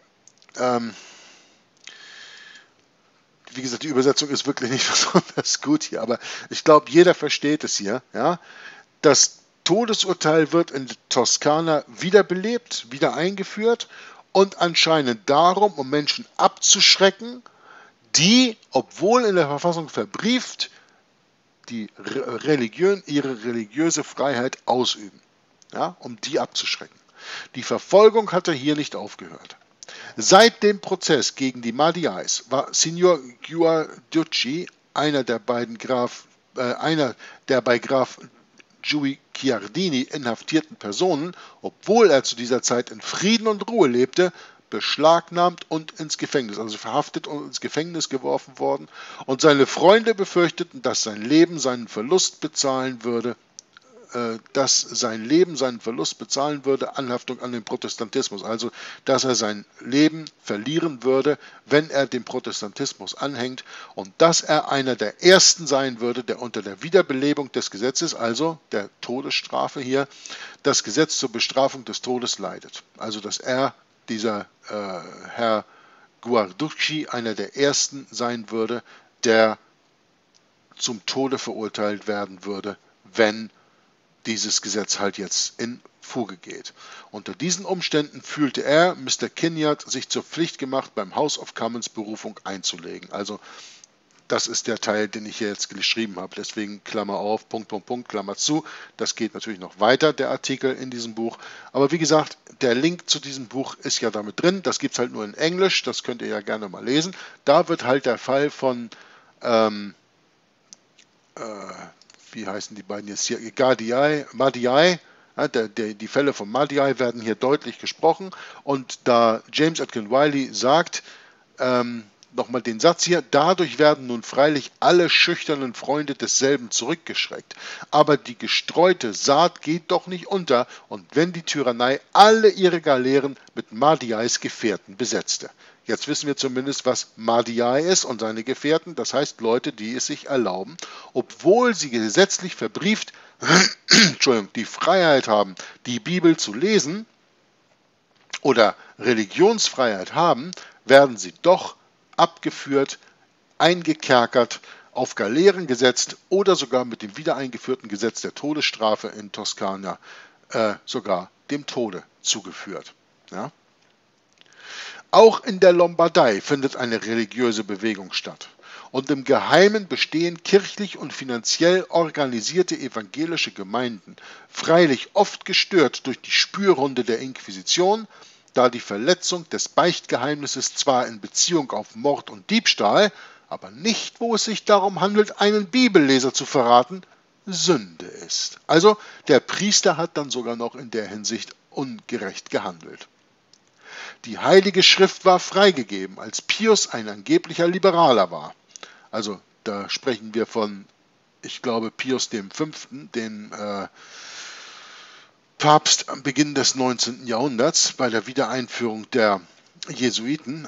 wie gesagt, die Übersetzung ist wirklich nicht besonders gut hier, aber ich glaube, jeder versteht es hier, ja, dass Todesurteil wird in Toskana wiederbelebt, wieder eingeführt und anscheinend darum, um Menschen abzuschrecken, die, obwohl in der Verfassung verbrieft, die Religion, ihre religiöse Freiheit ausüben, ja, um die abzuschrecken. Die Verfolgung hatte hier nicht aufgehört. Seit dem Prozess gegen die Madiais war Signor Guarducci einer der bei Graf Guicciardini inhaftierten Personen, obwohl er zu dieser Zeit in Frieden und Ruhe lebte, beschlagnahmt und ins Gefängnis, also verhaftet und ins Gefängnis geworfen worden. Und seine Freunde befürchteten, dass sein Leben seinen Verlust bezahlen würde, Anhaftung an den Protestantismus, also dass er sein Leben verlieren würde, wenn er dem Protestantismus anhängt und dass er einer der Ersten sein würde, der unter der Wiederbelebung des Gesetzes, also der Todesstrafe hier, das Gesetz zur Bestrafung des Todes leidet. Also dass er, dieser Herr Guarducci, einer der Ersten sein würde, der zum Tode verurteilt werden würde, wenn dieses Gesetz halt jetzt in Fuge geht. Unter diesen Umständen fühlte er, Mr. Kinnaird, sich zur Pflicht gemacht, beim House of Commons Berufung einzulegen. Also das ist der Teil, den ich hier jetzt geschrieben habe. Deswegen Klammer auf, Punkt, Klammer zu. Das geht natürlich noch weiter, der Artikel in diesem Buch. Aber wie gesagt, der Link zu diesem Buch ist ja damit drin. Das gibt es halt nur in Englisch. Das könnt ihr ja gerne mal lesen. Da wird halt der Fall von wie heißen die beiden jetzt hier? Madiai. Ja, die Fälle von Madiai werden hier deutlich gesprochen. Und da James Atkin Wiley sagt, nochmal den Satz hier: Dadurch werden nun freilich alle schüchternen Freunde desselben zurückgeschreckt. Aber die gestreute Saat geht doch nicht unter, und wenn die Tyrannei alle ihre Galeeren mit Madiais Gefährten besetzte. Jetzt wissen wir zumindest, was Madiai ist und seine Gefährten, das heißt Leute, die es sich erlauben, obwohl sie gesetzlich verbrieft die Freiheit haben, die Bibel zu lesen oder Religionsfreiheit haben, werden sie doch abgeführt, eingekerkert, auf Galeeren gesetzt oder sogar mit dem wiedereingeführten Gesetz der Todesstrafe in Toskana sogar dem Tode zugeführt. Ja? Auch in der Lombardei findet eine religiöse Bewegung statt. Und im Geheimen bestehen kirchlich und finanziell organisierte evangelische Gemeinden, freilich oft gestört durch die Spürhunde der Inquisition, da die Verletzung des Beichtgeheimnisses zwar in Beziehung auf Mord und Diebstahl, aber nicht, wo es sich darum handelt, einen Bibelleser zu verraten, Sünde ist. Also der Priester hat dann sogar noch in der Hinsicht ungerecht gehandelt. Die Heilige Schrift war freigegeben, als Pius ein angeblicher Liberaler war. Also da sprechen wir von, ich glaube, Pius V., den Papst am Beginn des 19. Jahrhunderts, bei der Wiedereinführung der Jesuiten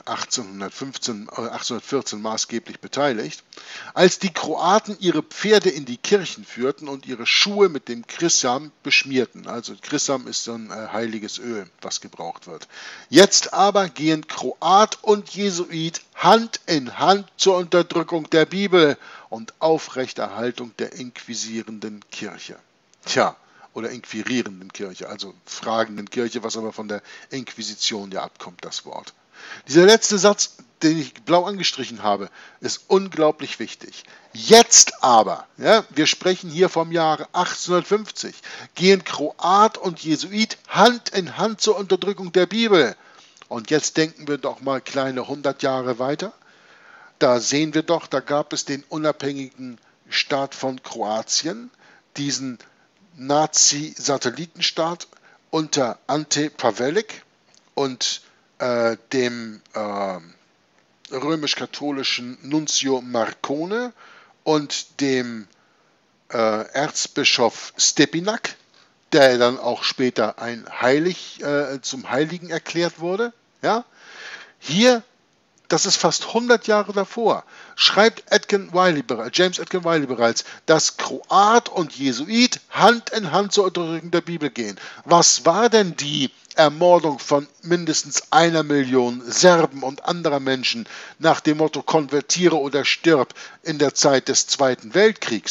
1814 maßgeblich beteiligt. Als die Kroaten ihre Pferde in die Kirchen führten und ihre Schuhe mit dem Chrisam beschmierten. Also Chrisam ist so ein heiliges Öl, was gebraucht wird. Jetzt aber gehen Kroat und Jesuit Hand in Hand zur Unterdrückung der Bibel und Aufrechterhaltung der inquisierenden Kirche. Oder inquirierenden Kirche, also fragenden Kirche, was aber von der Inquisition ja abkommt, das Wort. Dieser letzte Satz, den ich blau angestrichen habe, ist unglaublich wichtig. Jetzt aber, ja, wir sprechen hier vom Jahre 1850, gehen Kroat und Jesuit Hand in Hand zur Unterdrückung der Bibel. Und jetzt denken wir doch mal kleine 100 Jahre weiter. Da sehen wir doch, da gab es den unabhängigen Staat von Kroatien, diesen Nazi-Satellitenstaat unter Ante Pavelic und dem römisch-katholischen Nunzio Marcone und dem Erzbischof Stepinac, der dann auch später zum Heiligen erklärt wurde. Ja? Hier, das ist fast 100 Jahre davor, schreibt James Atkin Wiley bereits, dass Kroat und Jesuit Hand in Hand zur Unterdrückung der Bibel gehen. Was war denn die Ermordung von mindestens 1 Million Serben und anderer Menschen nach dem Motto konvertiere oder stirb in der Zeit des Zweiten Weltkriegs?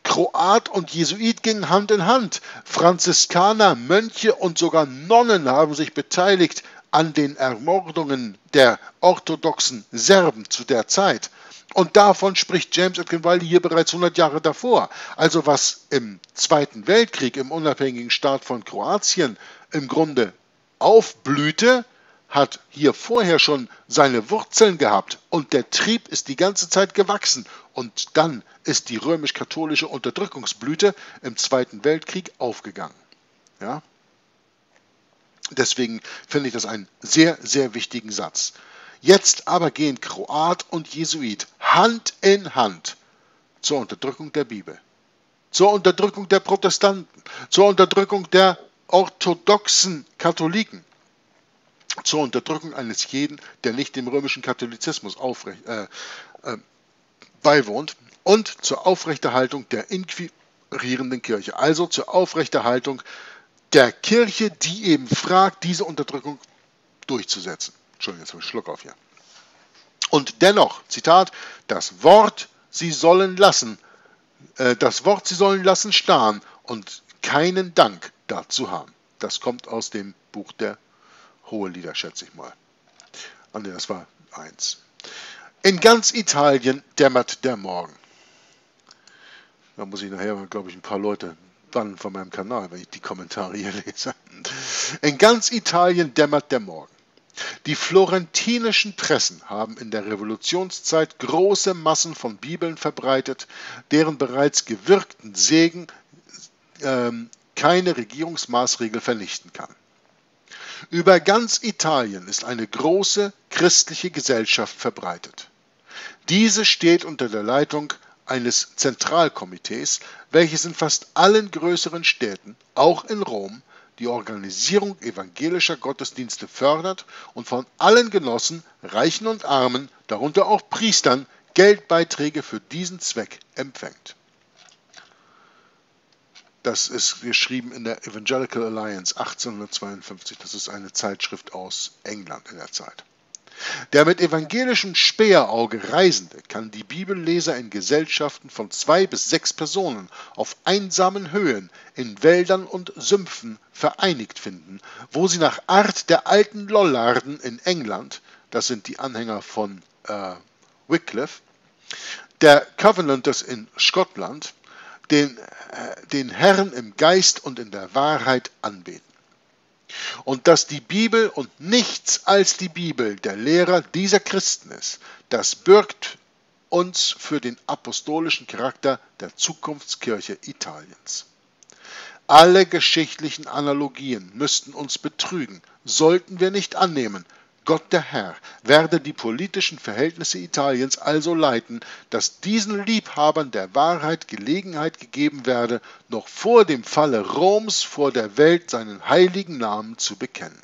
Kroat und Jesuit gingen Hand in Hand. Franziskaner, Mönche und sogar Nonnen haben sich beteiligt an den Ermordungen der orthodoxen Serben zu der Zeit. Und davon spricht James Edgar Wiley hier bereits 100 Jahre davor. Also was im Zweiten Weltkrieg im unabhängigen Staat von Kroatien im Grunde aufblühte, hat hier vorher schon seine Wurzeln gehabt und der Trieb ist die ganze Zeit gewachsen und dann ist die römisch-katholische Unterdrückungsblüte im Zweiten Weltkrieg aufgegangen. Ja? Deswegen finde ich das einen sehr, sehr wichtigen Satz. Jetzt aber gehen Kroat und Jesuit Hand in Hand zur Unterdrückung der Bibel, zur Unterdrückung der Protestanten, zur Unterdrückung der orthodoxen Katholiken, zur Unterdrückung eines jeden, der nicht dem römischen Katholizismus beiwohnt und zur Aufrechterhaltung der inquirierenden Kirche, also zur Aufrechterhaltung der Kirche, die eben fragt, diese Unterdrückung durchzusetzen. Entschuldigung, jetzt habe ich einen Schluck auf hier. Und dennoch, Zitat, das Wort, sie sollen lassen starren und keinen Dank dazu haben. Das kommt aus dem Buch der Hohelieder, schätze ich mal. Ah ne, das war 1. In ganz Italien dämmert der Morgen. Da muss ich nachher, glaube ich, ein paar Leute bannen von meinem Kanal, wenn ich die Kommentare hier lese. In ganz Italien dämmert der Morgen. Die florentinischen Pressen haben in der Revolutionszeit große Massen von Bibeln verbreitet, deren bereits gewirkten Segen keine Regierungsmaßregel vernichten kann. Über ganz Italien ist eine große christliche Gesellschaft verbreitet. Diese steht unter der Leitung eines Zentralkomitees, welches in fast allen größeren Städten, auch in Rom, die Organisierung evangelischer Gottesdienste fördert und von allen Genossen, Reichen und Armen, darunter auch Priestern, Geldbeiträge für diesen Zweck empfängt. Das ist geschrieben in der Evangelical Alliance 1852. Das ist eine Zeitschrift aus England in der Zeit. Der mit evangelischem Späherauge Reisende kann die Bibelleser in Gesellschaften von 2 bis 6 Personen auf einsamen Höhen, in Wäldern und Sümpfen vereinigt finden, wo sie nach Art der alten Lollarden in England, das sind die Anhänger von Wycliffe, der Covenanters in Schottland, den Herrn im Geist und in der Wahrheit anbeten. Und dass die Bibel und nichts als die Bibel der Lehrer dieser Christen ist, das bürgt uns für den apostolischen Charakter der Zukunftskirche Italiens. Alle geschichtlichen Analogien müssten uns betrügen, sollten wir nicht annehmen, Gott der Herr werde die politischen Verhältnisse Italiens also leiten, dass diesen Liebhabern der Wahrheit Gelegenheit gegeben werde, noch vor dem Falle Roms vor der Welt seinen heiligen Namen zu bekennen.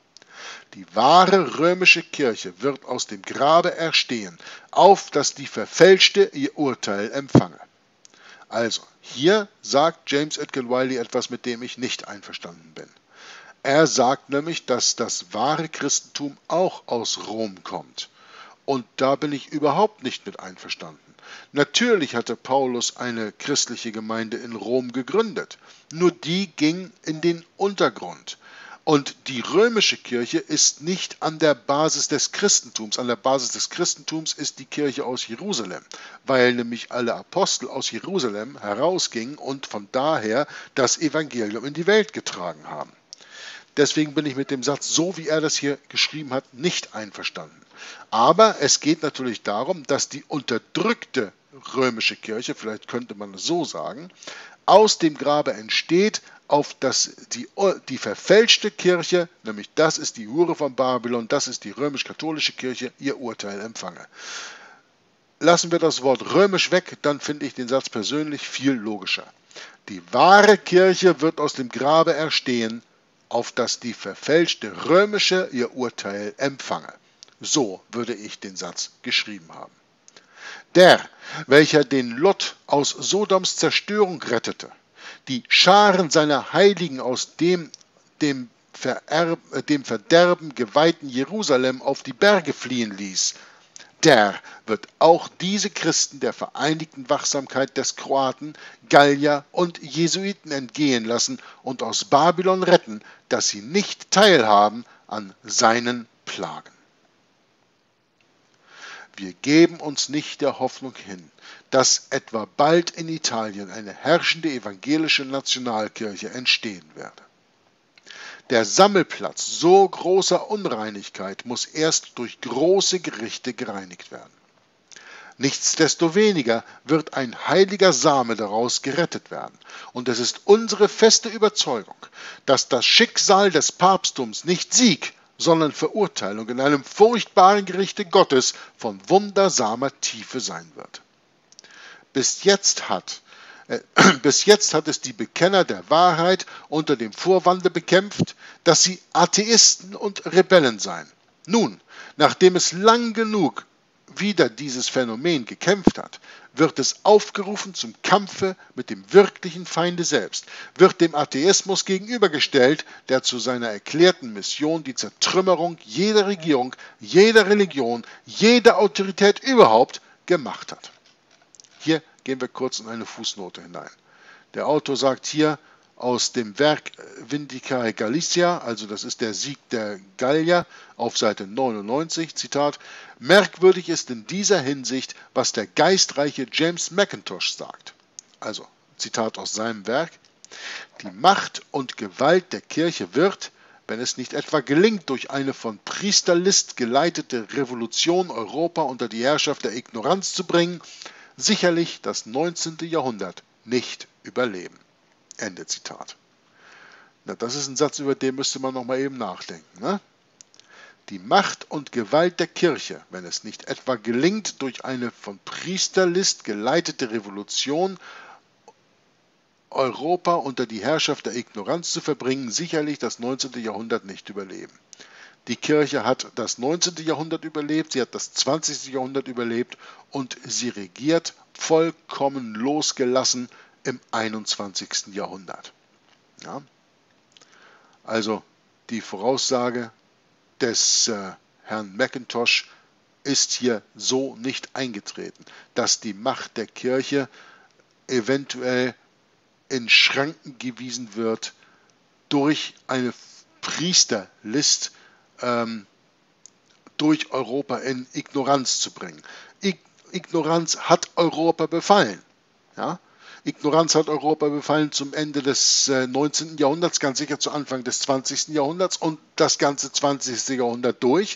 Die wahre römische Kirche wird aus dem Grabe erstehen, auf dass die Verfälschte ihr Urteil empfange. Also, hier sagt James Edgar Wiley etwas, mit dem ich nicht einverstanden bin. Er sagt nämlich, dass das wahre Christentum auch aus Rom kommt. Und da bin ich überhaupt nicht mit einverstanden. Natürlich hatte Paulus eine christliche Gemeinde in Rom gegründet, nur die ging in den Untergrund. Und die römische Kirche ist nicht an der Basis des Christentums. An der Basis des Christentums ist die Kirche aus Jerusalem, weil nämlich alle Apostel aus Jerusalem herausgingen und von daher das Evangelium in die Welt getragen haben. Deswegen bin ich mit dem Satz, so wie er das hier geschrieben hat, nicht einverstanden. Aber es geht natürlich darum, dass die unterdrückte römische Kirche, vielleicht könnte man es so sagen, aus dem Grabe entsteht, auf dass die verfälschte Kirche, nämlich das ist die Hure von Babylon, das ist die römisch-katholische Kirche, ihr Urteil empfange. Lassen wir das Wort römisch weg, dann finde ich den Satz persönlich viel logischer. Die wahre Kirche wird aus dem Grabe erstehen, auf dass die verfälschte römische ihr Urteil empfange. So würde ich den Satz geschrieben haben. Der, welcher den Lot aus Sodoms Zerstörung rettete, die Scharen seiner Heiligen aus dem Verderben geweihten Jerusalem auf die Berge fliehen ließ, der wird auch diese Christen der vereinigten Wachsamkeit des Kroaten, Gallier und Jesuiten entgehen lassen und aus Babylon retten, dass sie nicht teilhaben an seinen Plagen. Wir geben uns nicht der Hoffnung hin, dass etwa bald in Italien eine herrschende evangelische Nationalkirche entstehen werde. Der Sammelplatz so großer Unreinigkeit muss erst durch große Gerichte gereinigt werden. Nichtsdestoweniger wird ein heiliger Same daraus gerettet werden. Und es ist unsere feste Überzeugung, dass das Schicksal des Papsttums nicht Sieg, sondern Verurteilung in einem furchtbaren Gerichte Gottes von wundersamer Tiefe sein wird. Bis jetzt hat es die Bekenner der Wahrheit unter dem Vorwande bekämpft, dass sie Atheisten und Rebellen seien. Nun, nachdem es lang genug wider dieses Phänomen gekämpft hat, wird es aufgerufen zum Kampfe mit dem wirklichen Feinde selbst, wird dem Atheismus gegenübergestellt, der zu seiner erklärten Mission die Zertrümmerung jeder Regierung, jeder Religion, jeder Autorität überhaupt gemacht hat. Hier gehen wir kurz in eine Fußnote hinein. Der Autor sagt hier aus dem Werk Vindicae Gallicia, also das ist der Sieg der Gallier, auf Seite 99, Zitat: Merkwürdig ist in dieser Hinsicht, was der geistreiche James Mackintosh sagt. Also, Zitat aus seinem Werk: Die Macht und Gewalt der Kirche wird, wenn es nicht etwa gelingt, durch eine von Priesterlist geleitete Revolution Europa unter die Herrschaft der Ignoranz zu bringen, sicherlich das 19. Jahrhundert nicht überleben. Ende Zitat. Na, das ist ein Satz, über den müsste man noch mal eben nachdenken. Ne? Die Macht und Gewalt der Kirche, wenn es nicht etwa gelingt, durch eine von Priesterlist geleitete Revolution Europa unter die Herrschaft der Ignoranz zu verbringen, sicherlich das 19. Jahrhundert nicht überleben. Die Kirche hat das 19. Jahrhundert überlebt, sie hat das 20. Jahrhundert überlebt und sie regiert vollkommen losgelassen im 21. Jahrhundert. Ja? Also die Voraussage des Herrn Mackintosh ist hier so nicht eingetreten, dass die Macht der Kirche eventuell in Schranken gewiesen wird durch eine Priesterlist durch Europa in Ignoranz zu bringen. Ignoranz hat Europa befallen. Ja? Ignoranz hat Europa befallen zum Ende des 19. Jahrhunderts, ganz sicher zu Anfang des 20. Jahrhunderts und das ganze 20. Jahrhundert durch.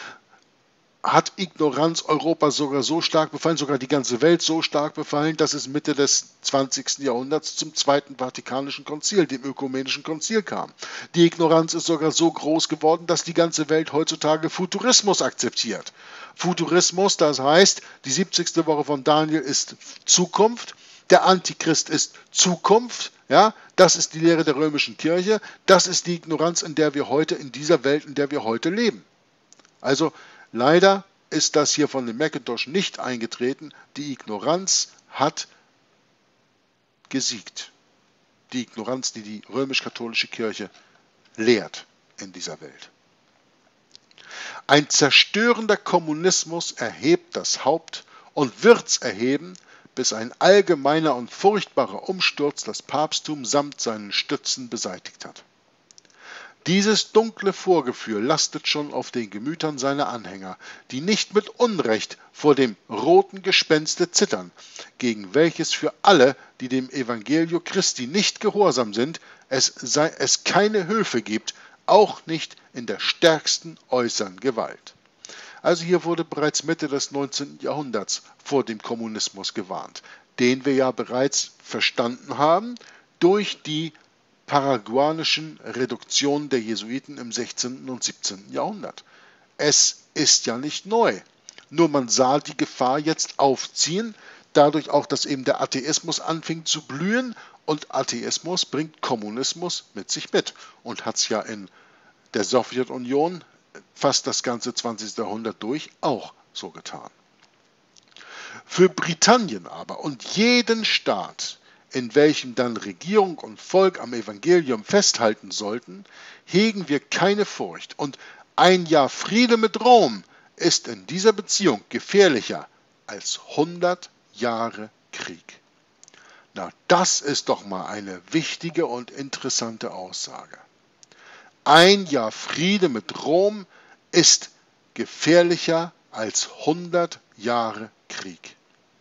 Hat Ignoranz Europa sogar so stark befallen, sogar die ganze Welt so stark befallen, dass es Mitte des 20. Jahrhunderts zum Zweiten Vatikanischen Konzil, dem Ökumenischen Konzil kam. Die Ignoranz ist sogar so groß geworden, dass die ganze Welt heutzutage Futurismus akzeptiert. Futurismus, das heißt, die 70. Woche von Daniel ist Zukunft, der Antichrist ist Zukunft, ja, das ist die Lehre der römischen Kirche, das ist die Ignoranz, in der wir heute, in dieser Welt, in der wir heute leben. Also, leider ist das hier von dem Mackintosh nicht eingetreten. Die Ignoranz hat gesiegt. Die Ignoranz, die die römisch-katholische Kirche lehrt in dieser Welt. Ein zerstörender Kommunismus erhebt das Haupt und wird's erheben, bis ein allgemeiner und furchtbarer Umsturz das Papsttum samt seinen Stützen beseitigt hat. Dieses dunkle Vorgefühl lastet schon auf den Gemütern seiner Anhänger, die nicht mit Unrecht vor dem roten Gespenste zittern, gegen welches für alle, die dem Evangelio Christi nicht gehorsam sind, es keine Hilfe gibt, auch nicht in der stärksten äußeren Gewalt. Also hier wurde bereits Mitte des 19. Jahrhunderts vor dem Kommunismus gewarnt, den wir ja bereits verstanden haben durch die paraguanischen Reduktionen der Jesuiten im 16. und 17. Jahrhundert. Es ist ja nicht neu, nur man sah die Gefahr jetzt aufziehen, dadurch auch, dass eben der Atheismus anfing zu blühen und Atheismus bringt Kommunismus mit sich mit und hat es ja in der Sowjetunion fast das ganze 20. Jahrhundert durch auch so getan. Für Britannien aber und jeden Staat, in welchem dann Regierung und Volk am Evangelium festhalten sollten, hegen wir keine Furcht und ein Jahr Friede mit Rom ist in dieser Beziehung gefährlicher als 100 Jahre Krieg. Na, das ist doch mal eine wichtige und interessante Aussage. Ein Jahr Friede mit Rom ist gefährlicher als 100 Jahre Krieg.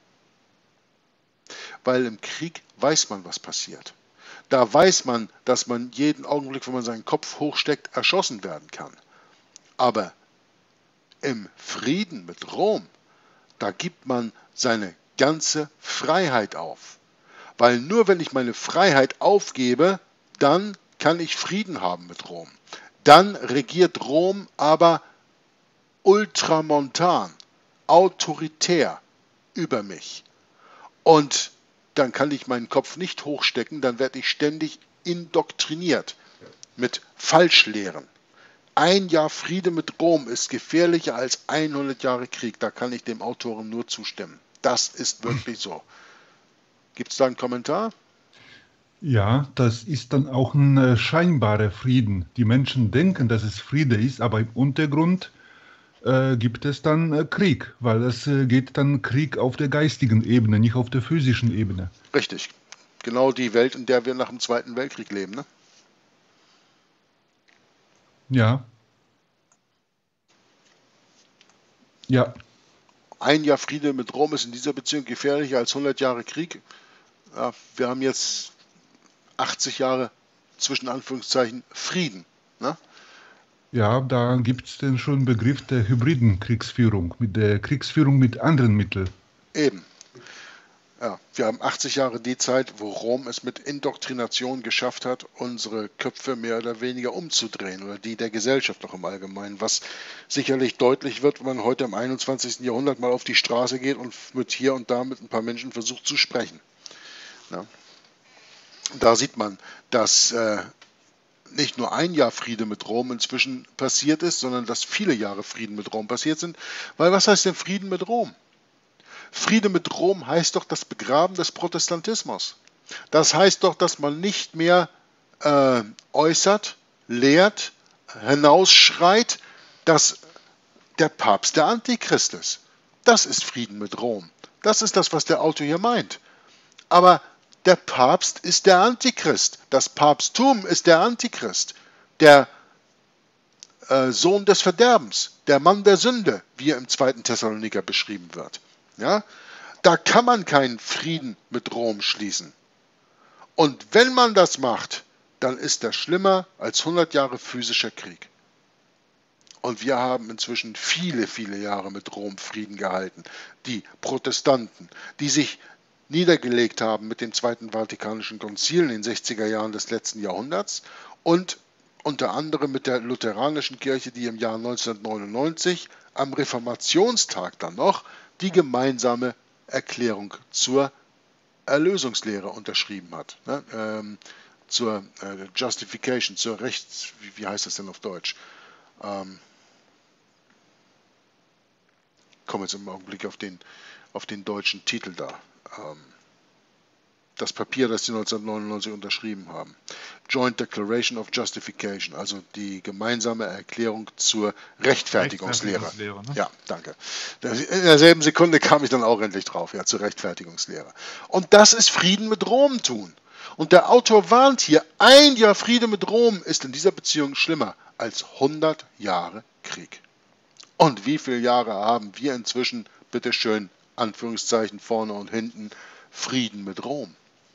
Weil im Krieg weiß man, was passiert. Da weiß man, dass man jeden Augenblick, wenn man seinen Kopf hochsteckt, erschossen werden kann. Aber im Frieden mit Rom, da gibt man seine ganze Freiheit auf. Weil nur wenn ich meine Freiheit aufgebe, dann kann ich Frieden haben mit Rom. Dann regiert Rom aber ultramontan, autoritär über mich. Und dann kann ich meinen Kopf nicht hochstecken, dann werde ich ständig indoktriniert mit Falschlehren. Ein Jahr Friede mit Rom ist gefährlicher als 100 Jahre Krieg. Da kann ich dem Autoren nur zustimmen. Das ist wirklich so. Gibt es da einen Kommentar? Ja, das ist dann auch ein scheinbarer Frieden. Die Menschen denken, dass es Friede ist, aber im Untergrund gibt es dann Krieg, weil es geht dann Krieg auf der geistigen Ebene, nicht auf der physischen Ebene. Richtig. Genau die Welt, in der wir nach dem Zweiten Weltkrieg leben, ne? Ja. Ja. Ein Jahr Friede mit Rom ist in dieser Beziehung gefährlicher als 100 Jahre Krieg. Ja, wir haben jetzt 80 Jahre zwischen Anführungszeichen Frieden. Ne? Ja, da gibt es den schon Begriff der hybriden Kriegsführung, mit der Kriegsführung mit anderen Mitteln. Eben. Ja, wir haben 80 Jahre die Zeit, wo Rom es mit Indoktrination geschafft hat, unsere Köpfe mehr oder weniger umzudrehen oder die der Gesellschaft noch im Allgemeinen, was sicherlich deutlich wird, wenn man heute im 21. Jahrhundert mal auf die Straße geht und mit hier und da mit ein paar Menschen versucht zu sprechen. Ja. Da sieht man, dass nicht nur ein Jahr Friede mit Rom inzwischen passiert ist, sondern dass viele Jahre Frieden mit Rom passiert sind. Weil was heißt denn Frieden mit Rom? Friede mit Rom heißt doch das Begraben des Protestantismus. Das heißt doch, dass man nicht mehr äußert, lehrt, hinausschreit, dass der Papst der Antichrist ist. Das ist Frieden mit Rom. Das ist das, was der Autor hier meint. Aber der Papst ist der Antichrist. Das Papsttum ist der Antichrist. Der Sohn des Verderbens, der Mann der Sünde, wie er im 2. Thessaloniker beschrieben wird. Ja? Da kann man keinen Frieden mit Rom schließen. Und wenn man das macht, dann ist das schlimmer als 100 Jahre physischer Krieg. Und wir haben inzwischen viele, viele Jahre mit Rom Frieden gehalten. Die Protestanten, die sich niedergelegt haben mit dem Zweiten Vatikanischen Konzil in den 60er Jahren des letzten Jahrhunderts und unter anderem mit der lutheranischen Kirche, die im Jahr 1999 am Reformationstag dann noch die gemeinsame Erklärung zur Erlösungslehre unterschrieben hat. Ne? Zur Justification, zur Rechts... Wie heißt das denn auf Deutsch? Komme jetzt im Augenblick auf den deutschen Titel da. Das Papier, das sie 1999 unterschrieben haben. Joint Declaration of Justification, also die gemeinsame Erklärung zur Rechtfertigungslehre. Ne? Ja, danke. In derselben Sekunde kam ich dann auch endlich drauf, ja, zur Rechtfertigungslehre. Und das ist Frieden mit Rom tun. Und der Autor warnt hier, ein Jahr Friede mit Rom ist in dieser Beziehung schlimmer als 100 Jahre Krieg. Und wie viele Jahre haben wir inzwischen, bitteschön, Anführungszeichen vorne und hinten, Frieden mit Rom?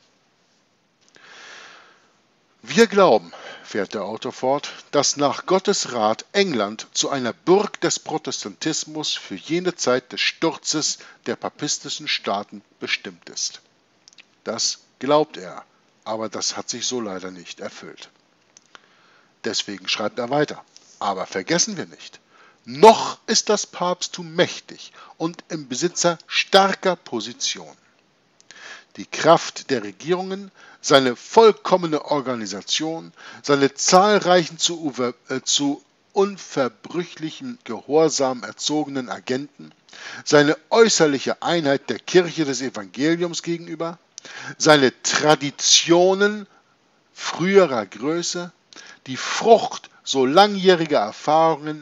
Wir glauben, fährt der Autor fort, dass nach Gottes Rat England zu einer Burg des Protestantismus für jene Zeit des Sturzes der papistischen Staaten bestimmt ist. Das glaubt er, aber das hat sich so leider nicht erfüllt. Deswegen schreibt er weiter. Aber vergessen wir nicht, noch ist das Papsttum mächtig und im Besitzer starker Position. Die Kraft der Regierungen, seine vollkommene Organisation, seine zahlreichen zu unverbrüchlichem Gehorsam erzogenen Agenten, seine äußerliche Einheit der Kirche des Evangeliums gegenüber, seine Traditionen früherer Größe, die Frucht so langjähriger Erfahrungen,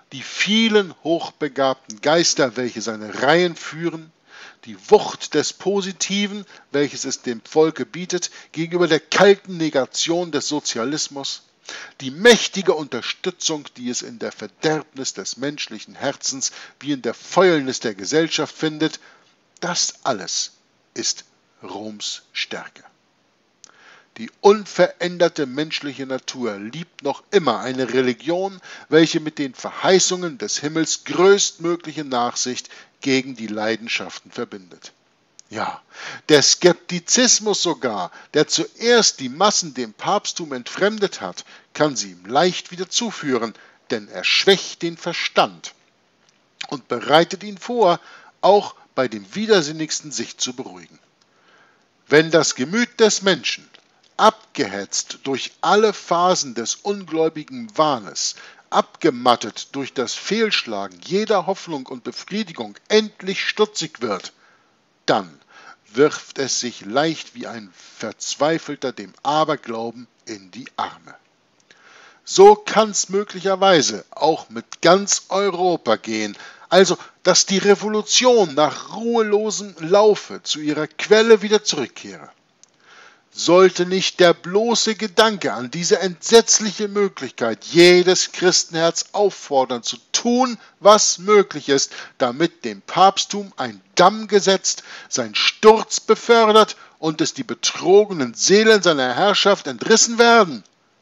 die vielen hochbegabten Geister, welche seine Reihen führen, die Wucht des Positiven, welches es dem Volke bietet, gegenüber der kalten Negation des Sozialismus, die mächtige Unterstützung, die es in der Verderbnis des menschlichen Herzens wie in der Fäulnis der Gesellschaft findet, das alles ist Roms Stärke. Die unveränderte menschliche Natur liebt noch immer eine Religion, welche mit den Verheißungen des Himmels größtmögliche Nachsicht gegen die Leidenschaften verbindet. Ja, der Skeptizismus sogar, der zuerst die Massen dem Papsttum entfremdet hat, kann sie ihm leicht wieder zuführen, denn er schwächt den Verstand und bereitet ihn vor, auch bei dem Widersinnigsten sich zu beruhigen. Wenn das Gemüt des Menschen, abgehetzt durch alle Phasen des ungläubigen Wahnes, abgemattet durch das Fehlschlagen jeder Hoffnung und Befriedigung, endlich stutzig wird, dann wirft es sich leicht wie ein Verzweifelter dem Aberglauben in die Arme. So kann's möglicherweise auch mit ganz Europa gehen, also dass die Revolution nach ruhelosem Laufe zu ihrer Quelle wieder zurückkehre. Sollte nicht der bloße Gedanke an diese entsetzliche Möglichkeit jedes Christenherz auffordern, zu tun, was möglich ist, damit dem Papsttum ein Damm gesetzt, sein Sturz befördert und es die betrogenen Seelen seiner Herrschaft entrissen werden?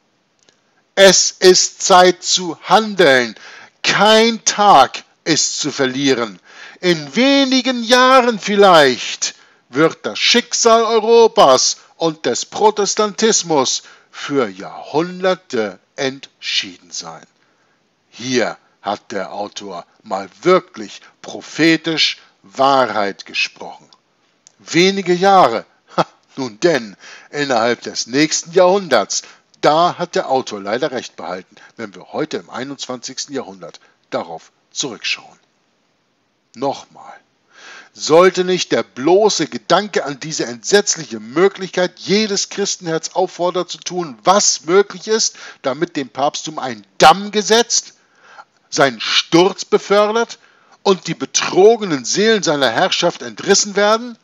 Es ist Zeit zu handeln. Kein Tag ist zu verlieren. In wenigen Jahren vielleicht wird das Schicksal Europas und des Protestantismus für Jahrhunderte entschieden sein. Hier hat der Autor mal wirklich prophetisch Wahrheit gesprochen. Wenige Jahre, nun denn, innerhalb des nächsten Jahrhunderts, da hat der Autor leider recht behalten, wenn wir heute im 21. Jahrhundert darauf zurückschauen. Nochmal. Sollte nicht der bloße Gedanke an diese entsetzliche Möglichkeit jedes Christenherz auffordern zu tun, was möglich ist, damit dem Papsttum ein Damm gesetzt, seinen Sturz befördert und die betrogenen Seelen seiner Herrschaft entrissen werden?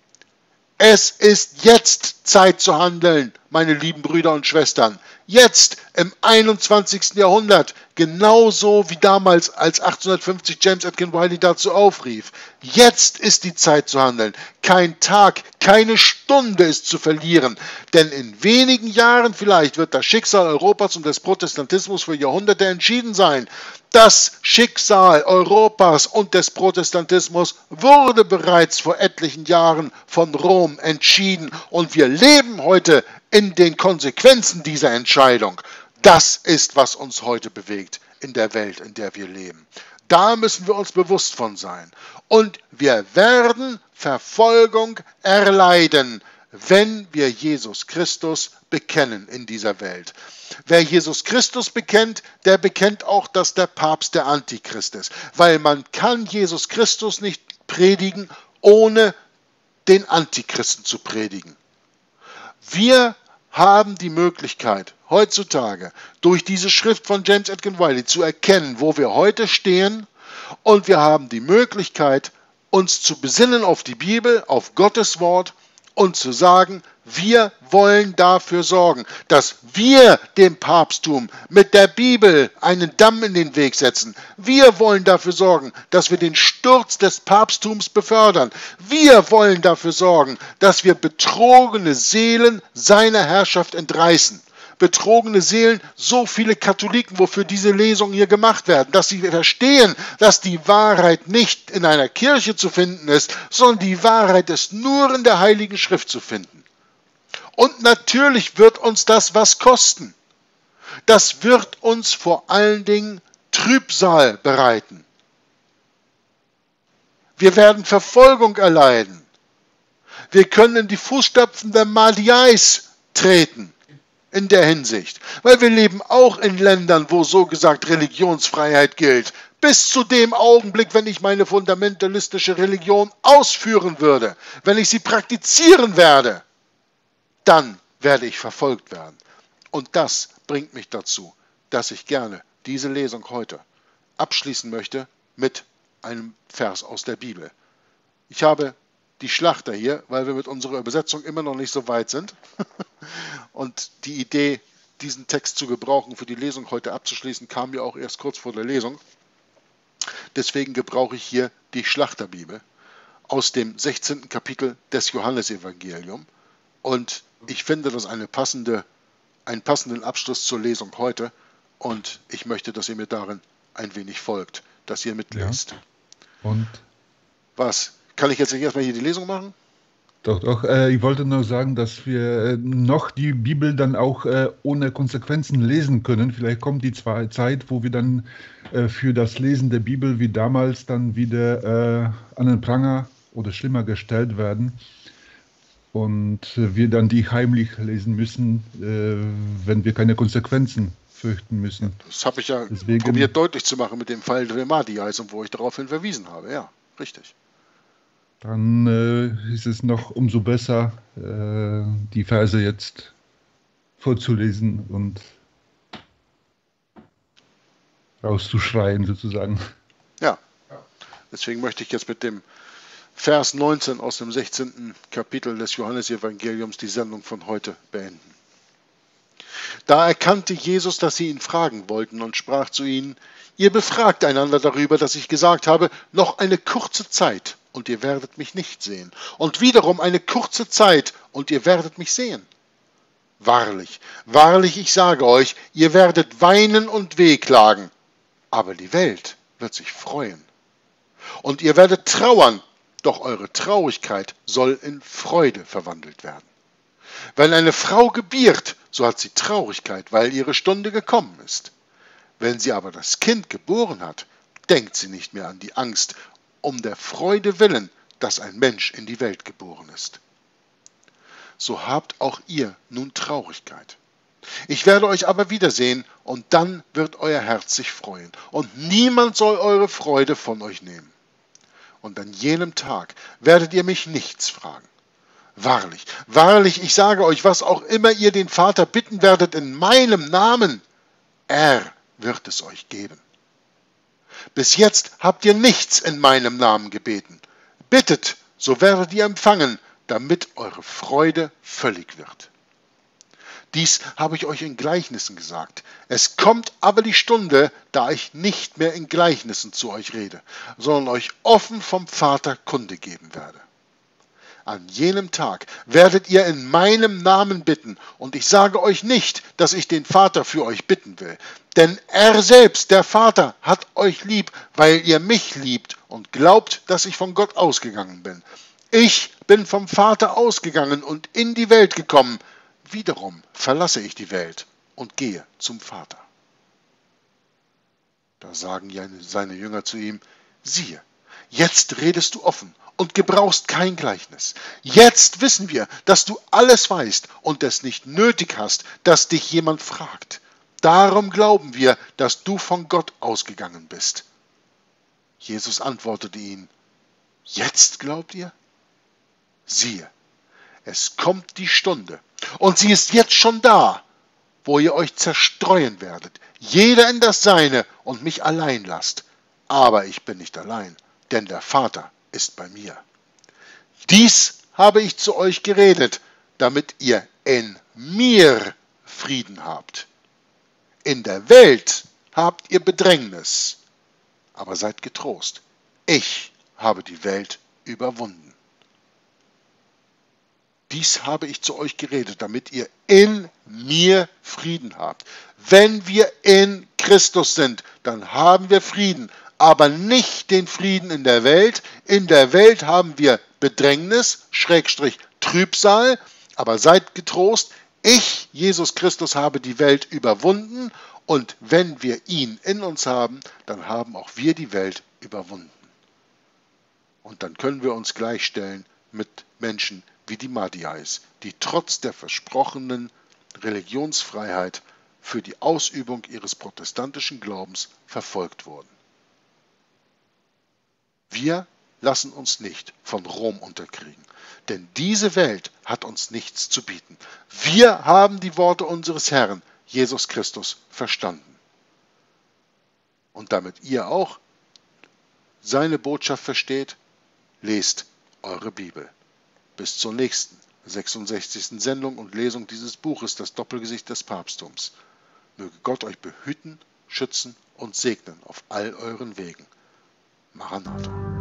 Es ist jetzt Zeit zu handeln, meine lieben Brüder und Schwestern. Jetzt, im 21. Jahrhundert, genauso wie damals, als 1850 James Atkin Wiley dazu aufrief. Jetzt ist die Zeit zu handeln. Kein Tag, keine Stunde ist zu verlieren. Denn in wenigen Jahren vielleicht wird das Schicksal Europas und des Protestantismus für Jahrhunderte entschieden sein. Das Schicksal Europas und des Protestantismus wurde bereits vor etlichen Jahren von Rom entschieden und wir leben heute in den Konsequenzen dieser Entscheidung. Das ist, was uns heute bewegt in der Welt, in der wir leben. Da müssen wir uns bewusst von sein. Und wir werden Verfolgung erleiden, wenn wir Jesus Christus bekennen in dieser Welt. Wer Jesus Christus bekennt, der bekennt auch, dass der Papst der Antichrist ist. Weil man kann Jesus Christus nicht predigen, ohne den Antichristen zu predigen. Wir haben die Möglichkeit, heutzutage durch diese Schrift von James Atkin Wiley zu erkennen, wo wir heute stehen, und wir haben die Möglichkeit, uns zu besinnen auf die Bibel, auf Gottes Wort und zu sagen, wir wollen dafür sorgen, dass wir dem Papsttum mit der Bibel einen Damm in den Weg setzen. Wir wollen dafür sorgen, dass wir den Sturz des Papsttums befördern. Wir wollen dafür sorgen, dass wir betrogene Seelen seiner Herrschaft entreißen. Betrogene Seelen, so viele Katholiken, wofür diese Lesungen hier gemacht werden, dass sie verstehen, dass die Wahrheit nicht in einer Kirche zu finden ist, sondern die Wahrheit ist nur in der Heiligen Schrift zu finden. Und natürlich wird uns das was kosten. Das wird uns vor allen Dingen Trübsal bereiten. Wir werden Verfolgung erleiden. Wir können in die Fußstapfen der Madiais treten. In der Hinsicht. Weil wir leben auch in Ländern, wo so gesagt Religionsfreiheit gilt. Bis zu dem Augenblick, wenn ich meine fundamentalistische Religion ausführen würde, wenn ich sie praktizieren werde, dann werde ich verfolgt werden. Und das bringt mich dazu, dass ich gerne diese Lesung heute abschließen möchte mit einem Vers aus der Bibel. Ich habe die Schlachter hier, weil wir mit unserer Übersetzung immer noch nicht so weit sind. Und die Idee, diesen Text zu gebrauchen, für die Lesung heute abzuschließen, kam mir auch erst kurz vor der Lesung. Deswegen gebrauche ich hier die Schlachterbibel aus dem 16. Kapitel des Johannesevangeliums. Und ich finde das einen passenden Abschluss zur Lesung heute. Und ich möchte, dass ihr mir darin ein wenig folgt, dass ihr mitlest. Ja. Und? Was? Kann ich jetzt nicht erstmal hier die Lesung machen? Doch. Ich wollte nur sagen, dass wir noch die Bibel dann auch ohne Konsequenzen lesen können. Vielleicht kommt die Zeit, wo wir dann für das Lesen der Bibel wie damals dann wieder an den Pranger oder schlimmer gestellt werden. Und wir dann die heimlich lesen müssen, wenn wir keine Konsequenzen fürchten müssen. Das habe ich ja probiert deutlich zu machen mit dem Fall der Madiais und wo ich daraufhin verwiesen habe. Ja, richtig. Dann ist es noch umso besser, die Verse jetzt vorzulesen und rauszuschreien sozusagen. Ja, deswegen möchte ich jetzt mit dem Vers 19 aus dem 16. Kapitel des Johannesevangeliums die Sendung von heute beenden. Da erkannte Jesus, dass sie ihn fragen wollten und sprach zu ihnen: Ihr befragt einander darüber, dass ich gesagt habe, noch eine kurze Zeit und ihr werdet mich nicht sehen. Und wiederum eine kurze Zeit und ihr werdet mich sehen. Wahrlich, wahrlich, ich sage euch, ihr werdet weinen und wehklagen, aber die Welt wird sich freuen. Und ihr werdet trauern, doch eure Traurigkeit soll in Freude verwandelt werden. Wenn eine Frau gebiert, so hat sie Traurigkeit, weil ihre Stunde gekommen ist. Wenn sie aber das Kind geboren hat, denkt sie nicht mehr an die Angst, um der Freude willen, dass ein Mensch in die Welt geboren ist. So habt auch ihr nun Traurigkeit. Ich werde euch aber wiedersehen, und dann wird euer Herz sich freuen, und niemand soll eure Freude von euch nehmen. Und an jenem Tag werdet ihr mich nichts fragen. Wahrlich, wahrlich, ich sage euch, was auch immer ihr den Vater bitten werdet in meinem Namen, er wird es euch geben. Bis jetzt habt ihr nichts in meinem Namen gebeten. Bittet, so werdet ihr empfangen, damit eure Freude völlig wird. Dies habe ich euch in Gleichnissen gesagt. Es kommt aber die Stunde, da ich nicht mehr in Gleichnissen zu euch rede, sondern euch offen vom Vater Kunde geben werde. An jenem Tag werdet ihr in meinem Namen bitten, und ich sage euch nicht, dass ich den Vater für euch bitten will, denn er selbst, der Vater, hat euch lieb, weil ihr mich liebt und glaubt, dass ich von Gott ausgegangen bin. Ich bin vom Vater ausgegangen und in die Welt gekommen. Wiederum verlasse ich die Welt und gehe zum Vater. Da sagen seine Jünger zu ihm: Siehe, jetzt redest du offen und gebrauchst kein Gleichnis. Jetzt wissen wir, dass du alles weißt und es nicht nötig hast, dass dich jemand fragt. Darum glauben wir, dass du von Gott ausgegangen bist. Jesus antwortete ihnen: Jetzt glaubt ihr? Siehe, es kommt die Stunde, und sie ist jetzt schon da, wo ihr euch zerstreuen werdet, jeder in das Seine, und mich allein lasst. Aber ich bin nicht allein, denn der Vater ist bei mir. Dies habe ich zu euch geredet, damit ihr in mir Frieden habt. In der Welt habt ihr Bedrängnis, aber seid getrost. Ich habe die Welt überwunden. Dies habe ich zu euch geredet, damit ihr in mir Frieden habt. Wenn wir in Christus sind, dann haben wir Frieden, aber nicht den Frieden in der Welt. In der Welt haben wir Bedrängnis, Trübsal, aber seid getrost. Ich, Jesus Christus, habe die Welt überwunden, und wenn wir ihn in uns haben, dann haben auch wir die Welt überwunden. Und dann können wir uns gleichstellen mit Menschen wie die Madiais, die trotz der versprochenen Religionsfreiheit für die Ausübung ihres protestantischen Glaubens verfolgt wurden. Wir lassen uns nicht von Rom unterkriegen, denn diese Welt hat uns nichts zu bieten. Wir haben die Worte unseres Herrn, Jesus Christus, verstanden. Und damit ihr auch seine Botschaft versteht, lest eure Bibel. Bis zur nächsten 66. Sendung und Lesung dieses Buches, das Doppelgesicht des Papsttums. Möge Gott euch behüten, schützen und segnen auf all euren Wegen. Maranatha.